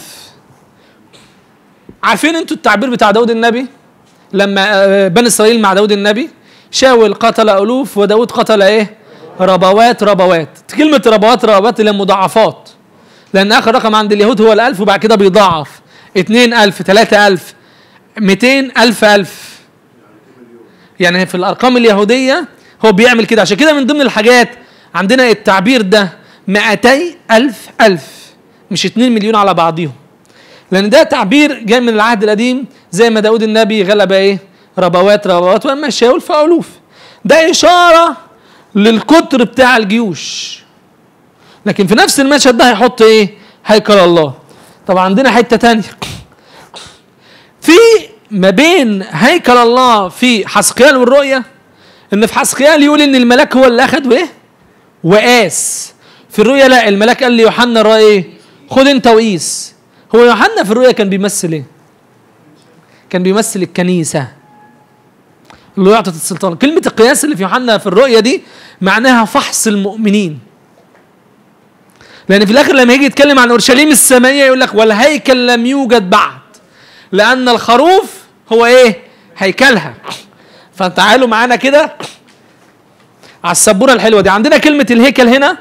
عارفين انتوا التعبير بتاع داود النبي لما بني اسرائيل مع داود النبي؟ شاول قتل الوف وداود قتل ايه؟ ربوات. كلمة ربوات اللي مضاعفات، لان اخر رقم عند اليهود هو 1000 وبعد كده بيضاعف 2000 3000 200,000. يعني في الارقام اليهودية هو بيعمل كده. عشان كده من ضمن الحاجات عندنا التعبير ده 200,000 مش 2 مليون على بعضهم، لان ده تعبير جاي من العهد القديم. زي ما داود النبي غلب ايه؟ ربوات واما شاول فالوف. ده اشاره للكتر بتاع الجيوش. لكن في نفس المشهد ده هيحط ايه؟ هيكل الله. طبعا عندنا حته تانية في ما بين هيكل الله في حسقيال والرؤيا، ان في حسقيال يقول ان الملاك هو اللي اخذ ايه؟ وقاس. في الرؤيا لا، الملاك قال لي يوحنا الرأي ايه؟ خد انت وقيس. هو يوحنا في الرؤيا كان بيمثل ايه؟ كان بيمثل الكنيسة اللي يعطت السلطان. كلمة القياس اللي في يوحنا في الرؤيا دي معناها فحص المؤمنين. لأن في الآخر لما يجي يتكلم عن أورشليم السمائية يقول لك والهيكل لم يوجد بعد لأن الخروف هو إيه؟ هيكلها. فتعالوا معانا كده على السبورة الحلوة دي. عندنا كلمة الهيكل هنا،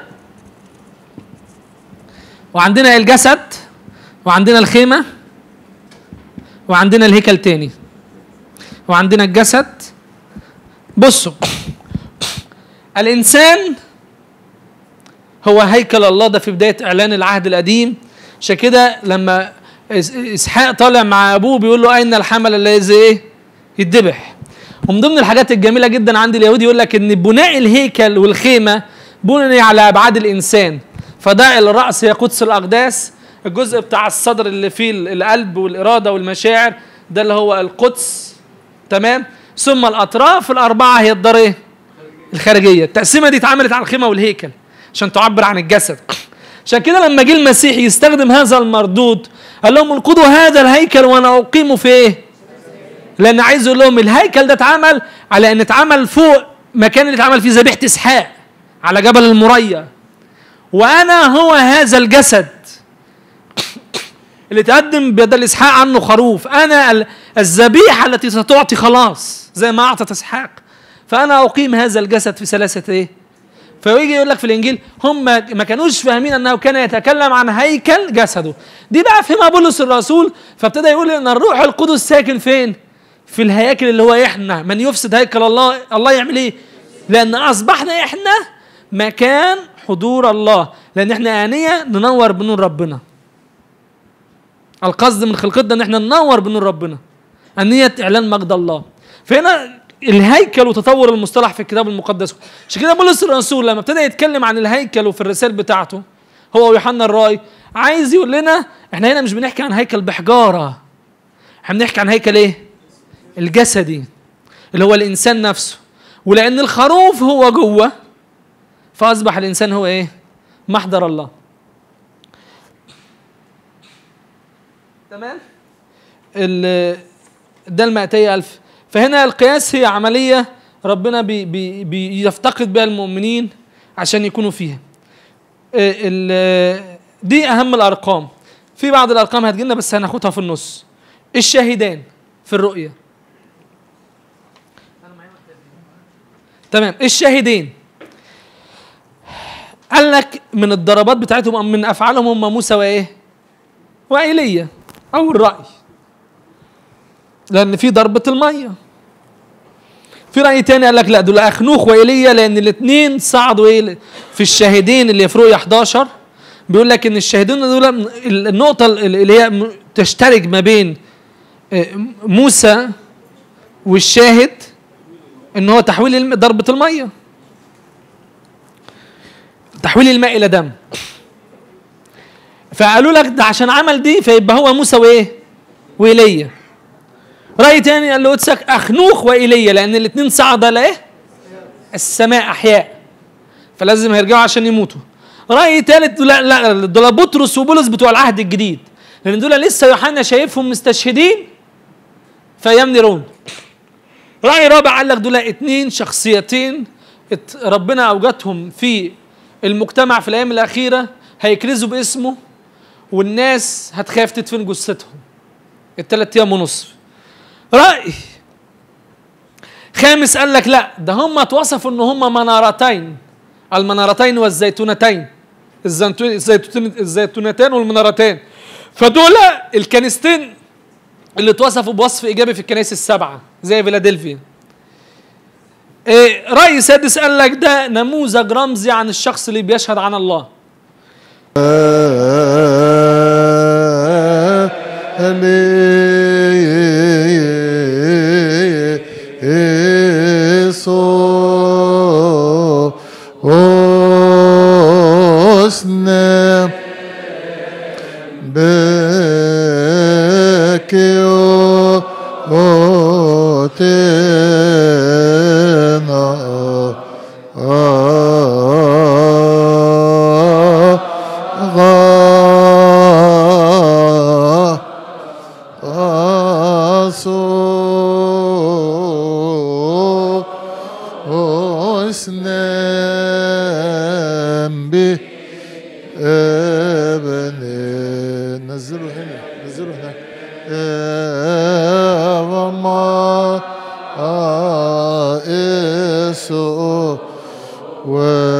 وعندنا الجسد، وعندنا الخيمة، وعندنا الهيكل تاني، وعندنا الجسد. بصوا، الإنسان هو هيكل الله، ده في بداية إعلان العهد القديم. عشان كده لما إسحاق طالع مع أبوه بيقول له أين الحمل الذي إيه؟ يتذبح. ومن ضمن الحاجات الجميلة جدا عند اليهود يقول لك إن بناء الهيكل والخيمة بني على أبعاد الإنسان. فده الرأس هي قدس الأقداس، الجزء بتاع الصدر اللي فيه القلب والإرادة والمشاعر ده اللي هو القدس، تمام. ثم الأطراف الأربعة هي الدار إيه؟ الخارجية. التقسيمة دي اتعملت على الخيمة والهيكل عشان تعبر عن الجسد. عشان كده لما جه المسيح يستخدم هذا المردود قال لهم انقضوا هذا الهيكل وانا اقيمه في ايه؟ لان عايز يقول لهم الهيكل ده اتعمل على ان اتعمل فوق مكان اللي اتعمل فيه ذبيحه اسحاق على جبل المريا، وانا هو هذا الجسد اللي تقدم بدل اسحاق عنه خروف. انا الذبيحه التي ستعطي خلاص زي ما اعطت اسحاق، فانا اقيم هذا الجسد في ثلاثه ايه؟ فيجي يقول لك في الانجيل هم ما كانوش فاهمين انه كان يتكلم عن هيكل جسده. دي بقى فهمها بولس الرسول، فابتدى يقول ان الروح القدس ساكن فين؟ في الهياكل اللي هو احنا. من يفسد هيكل الله، الله يعمل ايه؟ لان اصبحنا احنا مكان حضور الله، لان احنا آنية ننور بنور ربنا. القصد من خلقتنا ان احنا ننور بنور ربنا، آنية اعلان مجد الله. فهنا الهيكل وتطور المصطلح في الكتاب المقدس. عشان كده بولس الرسول لما ابتدى يتكلم عن الهيكل وفي الرسائل بتاعته هو ويوحنا الراعي عايز يقول لنا احنا هنا مش بنحكي عن هيكل بحجاره، احنا بنحكي عن هيكل ايه؟ الجسدي اللي هو الانسان نفسه. ولان الخروف هو جوه فاصبح الانسان هو ايه؟ محضر الله. تمام؟ ده المائتي ألف. فهنا القياس هي عملية ربنا بيفتقد بها المؤمنين عشان يكونوا فيها. دي أهم الأرقام. في بعض الأرقام هتجيلنا بس هناخدها في النص. الشاهدان في الرؤية. تمام. الشاهدين قال لك من الضربات بتاعتهم من أفعالهم هم موسى وإيه؟ وإيليا أو الرأي، لأن في ضربة المية. في رأي تاني قال لك لا دول أخنوخ وإيليا، لأن الاثنين صعدوا إيه في الشاهدين اللي في رؤيا 11. بيقول لك إن الشاهدين دول النقطة اللي هي تشترك ما بين موسى والشاهد إن هو تحويل ضربة المية، تحويل الماء إلى دم. فقالوا لك ده عشان عمل دي فيبقى هو موسى وإيه؟ وإيليا. رأي تاني قال له اتسك أخنوخ وإيليا، لأن الاثنين صعدا لإيه؟ السماء أحياء، فلازم هيرجعوا عشان يموتوا. رأي ثالث لا دول بطرس وبولس بتوع العهد الجديد، لأن دول لسه يوحنا شايفهم مستشهدين فيمنرون. رأي رابع قال لك دول اثنين شخصيتين ربنا أوجدهم في المجتمع في الأيام الأخيرة هيكرزوا باسمه والناس هتخاف تدفن جثتهم ال3 أيام ونصف. رأي خامس قال لك لا ده هم اتوصفوا ان هم منارتين، المنارتين والزيتونتين، الزيتونتين والمنارتين. فدول الكنيستين اللي اتوصفوا بوصف ايجابي في الكنائس ال7 زي فيلادلفيا. رأي سادس قال لك ده نموذج رمزي عن الشخص اللي بيشهد عن الله. اسنام به ابن نزلوا هنا نزلوا هنا وما اسو و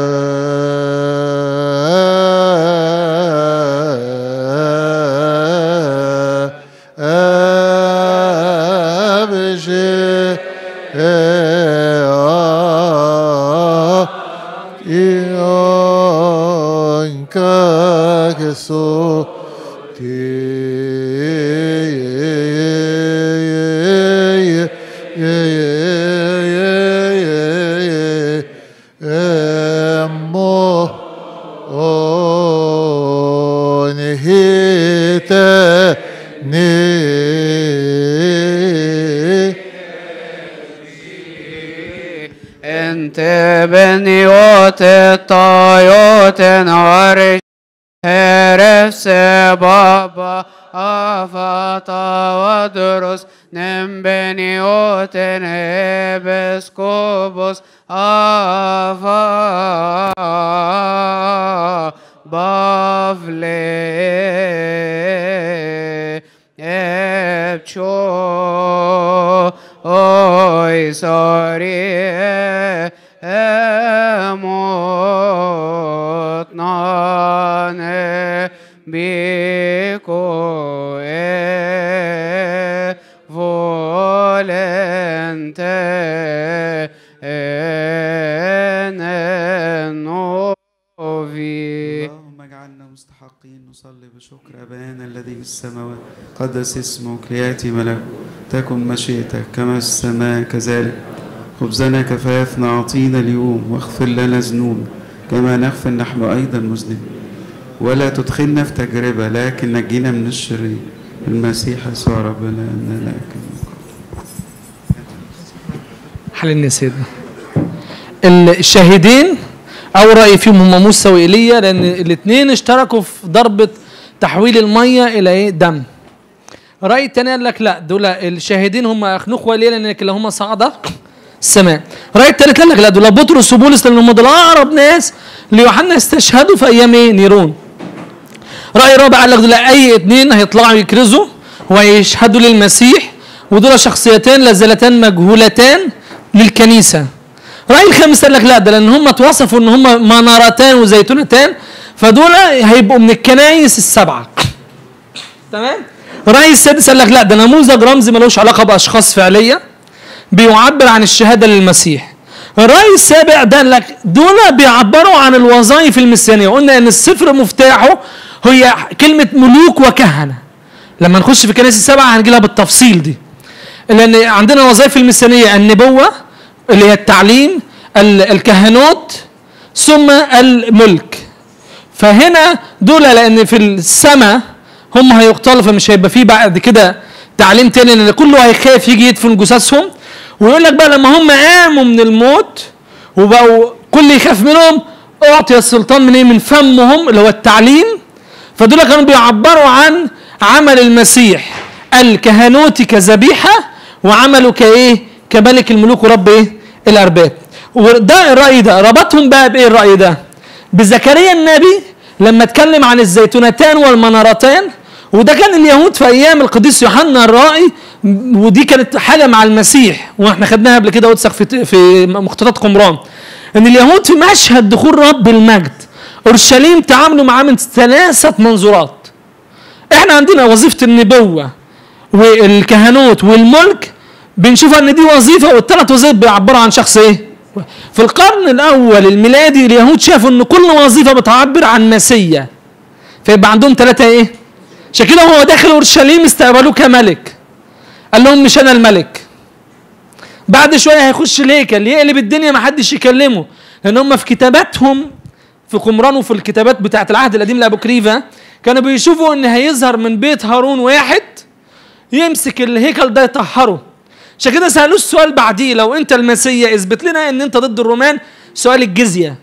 انت بنيوت الطيوت نور هرس بابا أفاتا ودرس نم بنيوت ابسكوبوس أفا بافلي ابشو اوي سوري اموتنا بيكو فولنت نوفي. اللهم اجعلنا مستحقين نصلي بشكر أبانا الذي في السماوات قدس اسمك ليأتي ملكوتك تكن مشيئتك كما في السماء كذلك. خبزنا كفافنا أعطينا اليوم واغفر لنا ذنوبنا كما نغفر نحن أيضا مذنبين ولا تدخلنا في تجربة لكن نجينا من الشرير المسيح يسوع ربنا أن لك حل سيدنا. الشاهدين أو رأي فيهم هم موسى وإيليا لأن الاثنين اشتركوا في ضربة تحويل المية إلى إيه؟ دم. رأي الثاني قال لك لا دول الشاهدين هم أخنوخ وإيليا لأن هم صعدا السماء. رأي الثالث قال لك لا دول بطرس وبولس لأن هم دول أقرب ناس ليوحنا استشهدوا في أيام إيه؟ نيرون. رأي رابع قال لك دول أي اثنين هيطلعوا يكرزوا ويشهدوا للمسيح ودول شخصيتان لازالتان مجهولتان للكنيسة. رأي الخامس قال لك لا ده لأن هم اتوصفوا إن هم منارتان وزيتونتان فدول هيبقوا من الكنايس السبعة. تمام؟ رأي السادس قال لك لا ده نموذج رمزي ملوش علاقة بأشخاص فعلية بيعبر عن الشهادة للمسيح. الرأي السابع ده قال لك دول بيعبروا عن الوظائف المسيانية. قلنا إن السفر مفتاحه هي كلمة ملوك وكهنة. لما نخش في الكنائس السبعة هنجي لها بالتفصيل دي. لأن عندنا وظائف المسيانية النبوة اللي هي التعليم الكهنوت ثم الملك. فهنا دول لأن في السماء هم هيقتلوا فمش هيبقى فيه بعد كده تعليم تاني لأن كله هيخاف يجي يدفن جثثهم. ويقول لك بقى لما هم قاموا من الموت وبقوا كل يخاف منهم أعطي السلطان من إيه؟ من فمهم اللي هو التعليم. فدول كانوا بيعبروا عن عمل المسيح الكهنوتي كذبيحة وعمله كإيه؟ كملك الملوك ورب إيه؟ الأرباب. وده الرأي ده ربطهم بقى بإيه الرأي ده؟ بزكريا النبي لما اتكلم عن الزيتونتان والمنارتان وده كان اليهود في أيام القديس يوحنا الرائي ودي كانت حاجة مع المسيح واحنا خدناها قبل كده وتسخ في مخطوطات قمران ان اليهود في مشهد دخول رب المجد اورشليم تعاملوا معاه من 3 منظورات. احنا عندنا وظيفة النبوة والكهنوت والملك بنشوفها ان دي وظيفة والثلاث وظائف بيعبروا عن شخص ايه. في القرن الاول الميلادي اليهود شافوا ان كل وظيفة بتعبر عن مسيا فيبقى عندهم 3 ايه. عشان كده هو داخل اورشليم استقبلوه كملك قال لهم مش انا الملك. بعد شويه هيخش الهيكل يقلب الدنيا ما حدش يكلمه لان هم في كتاباتهم في قمران وفي الكتابات بتاعه العهد القديم لابوكريفا كانوا بيشوفوا ان هيظهر من بيت هارون واحد يمسك الهيكل ده يطهره. عشان كده سالوه السؤال بعديه لو انت المسيا اثبت لنا ان انت ضد الرومان سؤال الجزيه.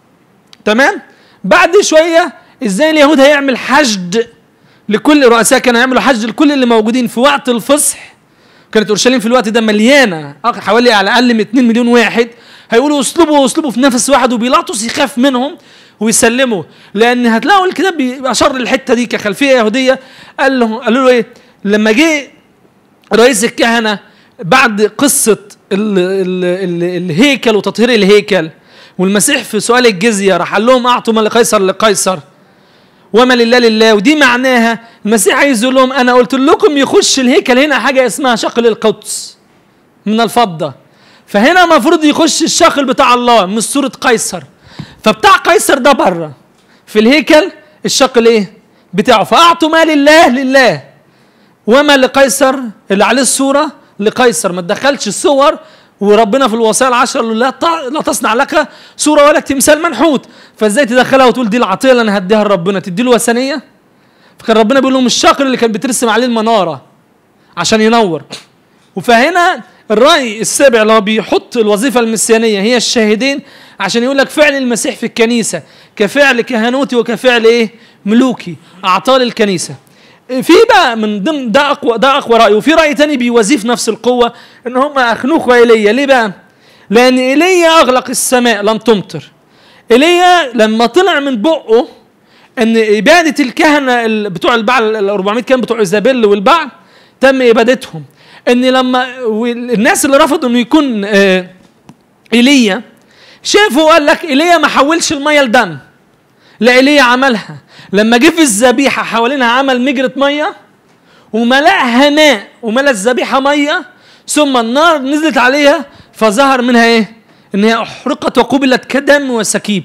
تمام؟ بعد شويه ازاي اليهود هيعمل حشد لكل رؤساء كانوا يعملوا حج لكل اللي موجودين في وقت الفصح كانت اورشليم في الوقت ده مليانه حوالي على الاقل من 2 مليون واحد، هيقولوا اسلبوا في نفس واحد، وبيلاطس يخاف منهم ويسلموا، لان هتلاقوا الكتاب اشار الحته دي كخلفيه يهوديه. قالوا له ايه لما جه رئيس الكهنه بعد قصه الهيكل وتطهير الهيكل والمسيح في سؤال الجزيه راح قال لهم اعطوا ما لقيصر لقيصر وما لله لله. ودي معناها المسيح عايز يقول لهم انا قلت لكم يخش الهيكل هنا حاجه اسمها شقل القدس من الفضه، فهنا المفروض يخش الشقل بتاع الله من صوره قيصر، فبتاع قيصر ده بره في الهيكل الشقل ايه بتاعه، فاعطوا ما لله لله وما لقيصر اللي عليه الصوره لقيصر. ما تدخلش الصور، وربنا في الوصايا العشر لا تصنع لك صوره ولا تمثال منحوت، فازاي تدخلها وتقول دي العطيه اللي انا هديها لربنا تدي له وثنيه؟ فكان ربنا بيقول لهم الشقل اللي كان بترسم عليه المناره عشان ينور. وفهنا الراي السابع اللي هو بيحط الوظيفه المسيانيه هي الشاهدين، عشان يقول لك فعل المسيح في الكنيسه كفعل كهنوتي وكفعل ايه ملوكي اعطاه للكنيسه. في بقى من ضمن ده اقوى راي، وفي راي تاني بيوظف نفس القوه ان هم اخنوخ وايليا. ليه بقى؟ لان ايليا اغلق السماء لم تمطر. ايليا لما طلع من بقه ان اباده الكهنه بتوع البعل ال 400 كان بتوع ايزابيل والبعل تم ابادتهم، ان لما الناس اللي رفضوا انه يكون ايليا شافوا قال لك ايليا ما حولش الميه لدم، لا ايليا عملها لما جه في الذبيحه حوالينها عمل مجرة ميه وملأها ماء وملأ الذبيحه ميه، ثم النار نزلت عليها فظهر منها ايه؟ ان هي احرقت وقبلت كدم وسكيب.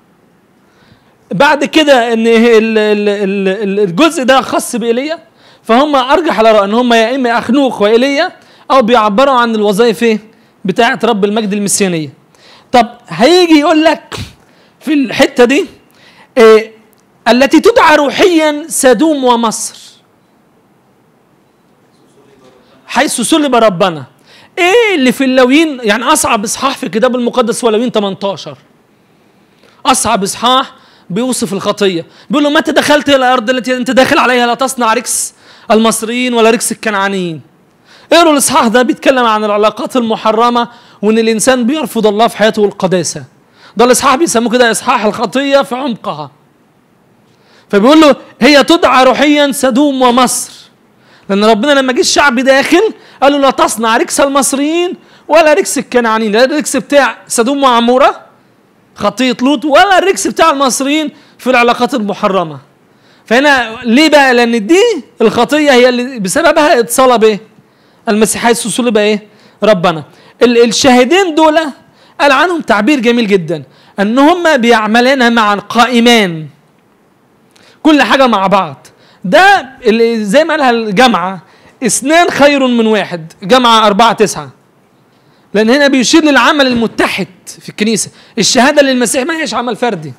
بعد كده ان الجزء ده خاص بايليا، فهم ارجح على رأي ان هم يا اما اخنوخ وايليا او بيعبروا عن الوظائف ايه؟ بتاعه رب المجد المسيانيه. طب هيجي يقول لك في الحته دي إيه التي تدعى روحيا سدوم ومصر حيث صلب ربنا. ايه اللي في اللاويين؟ يعني اصعب اصحاح في الكتاب المقدس هو لاويين 18. اصعب اصحاح بيوصف الخطيه، بيقول له متى دخلت الى الارض التي انت داخل عليها لا تصنع ركس المصريين ولا ركس الكنعانيين. اقروا الاصحاح ده بيتكلم عن العلاقات المحرمه وان الانسان بيرفض الله في حياته والقداسه. ده الاصحاح بيسموه كده اصحاح الخطيه في عمقها. فبيقول له هي تدعى روحيا سدوم ومصر، لان ربنا لما جه الشعب داخل قال له لا تصنع ركس المصريين ولا ركس الكنعانيين، لا الركس بتاع سدوم وعموره خطيه لوط ولا الركس بتاع المصريين في العلاقات المحرمه. فهنا ليه بقى؟ لان دي الخطيه هي اللي بسببها اتصلب ايه؟ المسيح حيث صلب ايه؟ ربنا. الشاهدين دول قال عنهم تعبير جميل جدا ان هم بيعملين معا قائمان، كل حاجه مع بعض. ده اللي زي ما قالها الجامعه 2 خير من 1، جامعه 4:9، لان هنا بيشير للعمل المتحد في الكنيسه. الشهاده للمسيح ما هيش عمل فردي،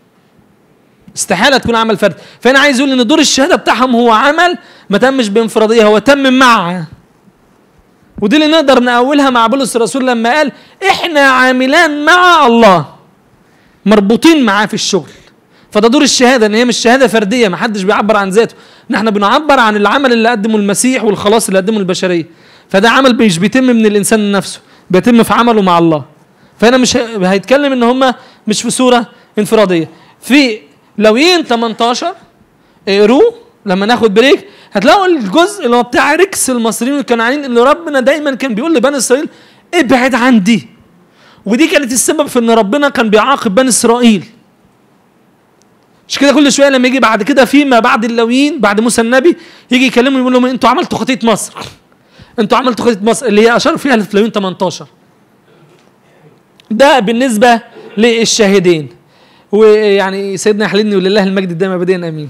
استحاله تكون عمل فردي. فانا عايز اقول ان دور الشهاده بتاعهم هو عمل ما تمش بانفراديه، هو تم معه. ودي اللي نقدر نقولها مع بولس الرسول لما قال احنا عاملان مع الله، مربوطين معاه في الشغل. فده دور الشهاده، ان هي مش شهاده فرديه، ما حدش بيعبر عن ذاته، نحن بنعبر عن العمل اللي قدمه المسيح والخلاص اللي قدمه البشريه. فده عمل مش بيتم من الانسان نفسه، بيتم في عمله مع الله. فهنا مش هيتكلم ان هم مش في صوره انفراديه. في لاويين 18 اقروه لما ناخد بريك، هتلاقوا الجزء اللي هو بتاع ركس المصريين والكنعانيين اللي ربنا دايما كان بيقول لبني اسرائيل ابعد عن دي. ودي كانت السبب في ان ربنا كان بيعاقب بني اسرائيل. مش كده كل شويه لما يجي بعد كده فيما بعد اللاويين بعد موسى النبي يجي يكلمهم يقول لهم انتوا عملتوا خطيه مصر، انتوا عملتوا خطيه مصر اللي هي اشار فيها في لاويين 18. ده بالنسبه للشاهدين. ويعني سيدنا يحللني ولله المجد الدائم ابديا امين.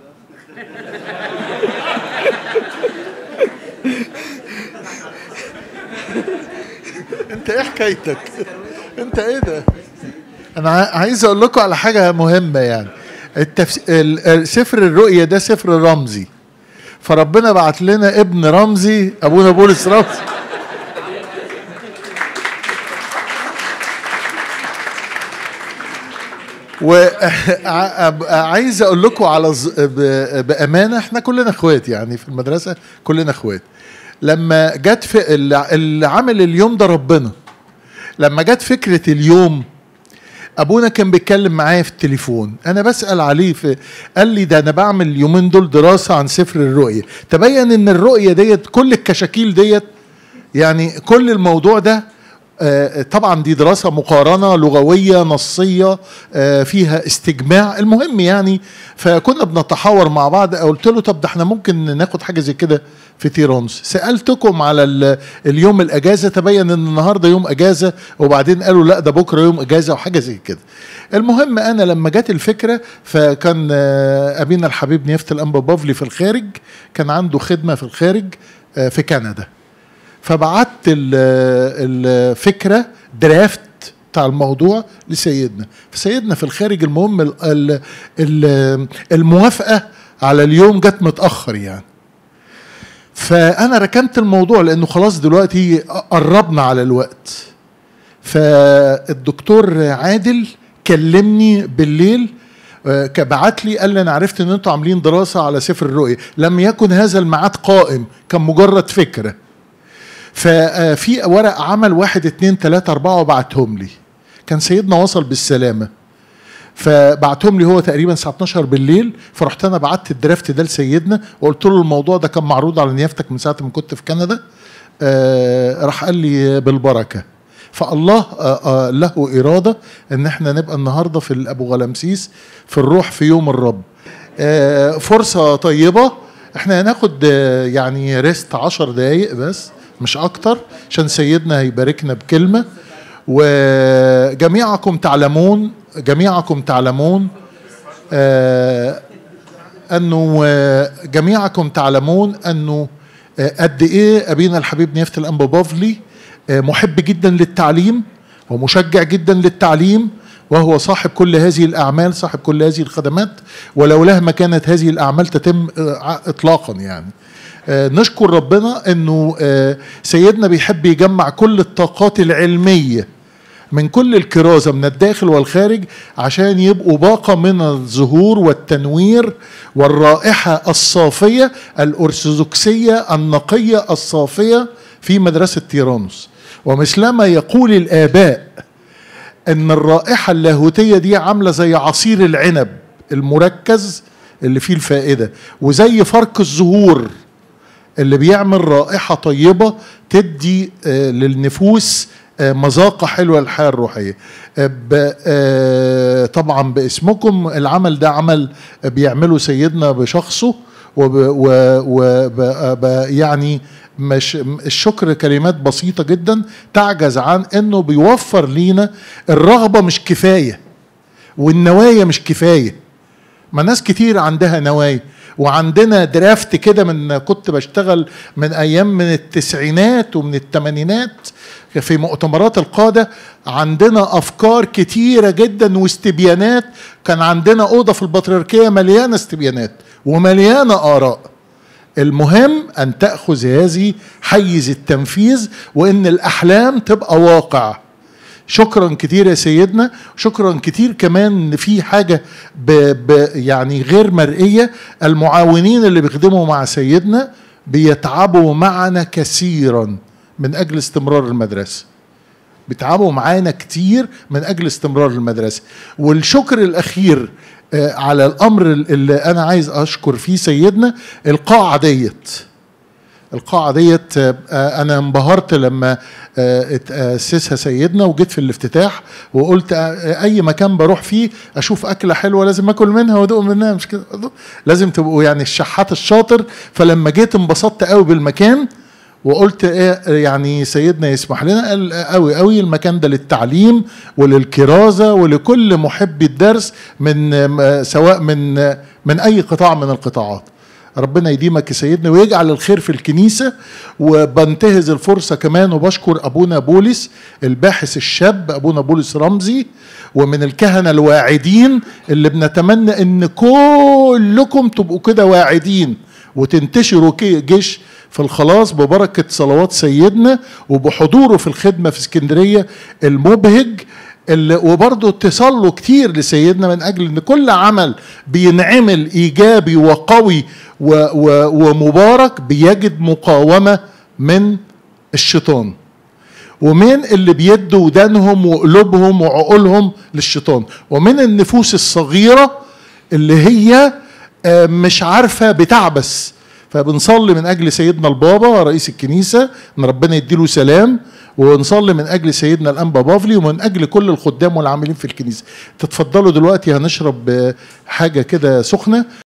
انت ايه حكايتك؟ انت ايه ده؟ انا عايز اقول لكم على حاجه مهمه. يعني سفر الرؤيا ده سفر رمزي، فربنا بعت لنا ابن رمزي ابونا بولس رمزي. وعايز اقول لكم على بامانه احنا كلنا اخوات، يعني في المدرسه كلنا اخوات. لما جت في اللي عامل اليوم ده ربنا، لما جت فكرة اليوم ابونا كان بيتكلم معايا في التليفون، انا بسأل عليه قال لي ده انا بعمل اليومين دول دراسة عن سفر الرؤية. تبين ان الرؤية ديت كل الكشاكيل ديت، يعني كل الموضوع ده طبعا دي دراسة مقارنة لغوية نصية فيها استجماع، المهم يعني. فكنا بنتحاور مع بعض، قلت له طب ده احنا ممكن ناخد حاجة زي كده في تيرانوس. سألتكم على اليوم الأجازة، تبين ان النهاردة يوم أجازة، وبعدين قالوا لا ده بكرة يوم أجازة وحاجة زي كده. المهم أنا لما جت الفكرة، فكان أبينا الحبيب نيافة الأنبا بافلي في الخارج، كان عنده خدمة في الخارج في كندا، فبعت الفكرة درافت بتاع الموضوع لسيدنا، فسيدنا في الخارج. المهم الموافقة على اليوم جت متأخر يعني، فأنا ركنت الموضوع لأنه خلاص دلوقتي قربنا على الوقت. فالدكتور عادل كلمني بالليل، بعت لي قال لي أنا عرفت إن أنتوا عاملين دراسة على سفر الرؤية، لم يكن هذا الميعاد قائم، كان مجرد فكرة. ففي ورق عمل 1 2 3 4 وبعتهم لي، كان سيدنا وصل بالسلامة، فبعتهم لي هو تقريبا الساعة 12 بالليل. فرحت أنا بعت الدرافت ده لسيدنا وقلت له الموضوع ده كان معروض على نيافتك من ساعة ما كنت في كندا. راح قال لي بالبركة. فالله له إرادة إن احنا نبقى النهاردة في أبو غلمسيس في الروح في يوم الرب. فرصة طيبة، احنا هناخد يعني ريست 10 دقايق بس مش أكتر، عشان سيدنا هيباركنا بكلمة. وجميعكم تعلمون أنه قد إيه أبينا الحبيب نيافة الأنبا بافلي محب جدا للتعليم ومشجع جدا للتعليم، وهو صاحب كل هذه الأعمال، صاحب كل هذه الخدمات، ولولاه ما كانت هذه الأعمال تتم إطلاقا يعني. نشكر ربنا أنه سيدنا بيحب يجمع كل الطاقات العلمية من كل الكرازة من الداخل والخارج، عشان يبقوا باقة من الزهور والتنوير والرائحة الصافية الأرثوذكسية النقية الصافية في مدرسة تيرانوس. ومثلما يقول الآباء أن الرائحة اللاهوتية دي عاملة زي عصير العنب المركز اللي فيه الفائدة، وزي فرك الزهور اللي بيعمل رائحة طيبة تدي للنفوس مذاقة حلوة للحياة الروحية. طبعا باسمكم العمل ده عمل بيعمله سيدنا بشخصه، يعني مش الشكر كلمات بسيطة جدا تعجز عن انه بيوفر لينا الرغبة مش كفاية والنوايا مش كفاية. ما ناس كتير عندها نوايا، وعندنا درافت كده من كنت بشتغل من ايام من التسعينات ومن الثمانينات في مؤتمرات القادة، عندنا افكار كتيرة جدا واستبيانات. كان عندنا اوضة في البطريركية مليانة استبيانات ومليانة اراء. المهم ان تأخذ هذه حيز التنفيذ، وان الاحلام تبقى واقع. شكرا كتير يا سيدنا. شكرا كتير كمان في حاجة يعني غير مرئية، المعاونين اللي بيخدموا مع سيدنا بيتعبوا معنا كثيرا من أجل استمرار المدرسة، بيتعبوا معانا كتير من أجل استمرار المدرسة. والشكر الأخير على الأمر اللي أنا عايز أشكر فيه سيدنا، القاعة ديت أنا انبهرت لما تأسسها سيدنا، وجيت في الافتتاح وقلت أي مكان بروح فيه أشوف أكلة حلوة لازم أكل منها وأدوق منها، مش كده؟ لازم تبقوا يعني الشحات الشاطر. فلما جيت انبسطت قوي بالمكان، وقلت يعني سيدنا يسمح لنا، قال قوي المكان ده للتعليم وللكرازة ولكل محب الدرس سواء من أي قطاع من القطاعات. ربنا يديمك يا سيدنا ويجعل الخير في الكنيسة. وبنتهز الفرصة كمان وبشكر أبونا بولس الباحث الشاب، أبونا بولس رمزي، ومن الكهنة الواعدين اللي بنتمنى إن كلكم تبقوا كده واعدين وتنتشروا جيش في الخلاص ببركة صلوات سيدنا وبحضوره في الخدمة في اسكندرية المبهج. وبرضه تصلوا كتير لسيدنا من أجل أن كل عمل بينعمل إيجابي وقوي ومبارك بيجد مقاومة من الشيطان، ومن اللي بيدوا ودانهم وقلوبهم وعقولهم للشيطان، ومن النفوس الصغيرة اللي هي مش عارفة بتعبس. فبنصلي من أجل سيدنا البابا رئيس الكنيسة إن ربنا يديله سلام، ونصلي من أجل سيدنا الأنبا بافلي، ومن أجل كل الخدام والعاملين في الكنيسة. تتفضلوا دلوقتي هنشرب حاجة كده سخنة.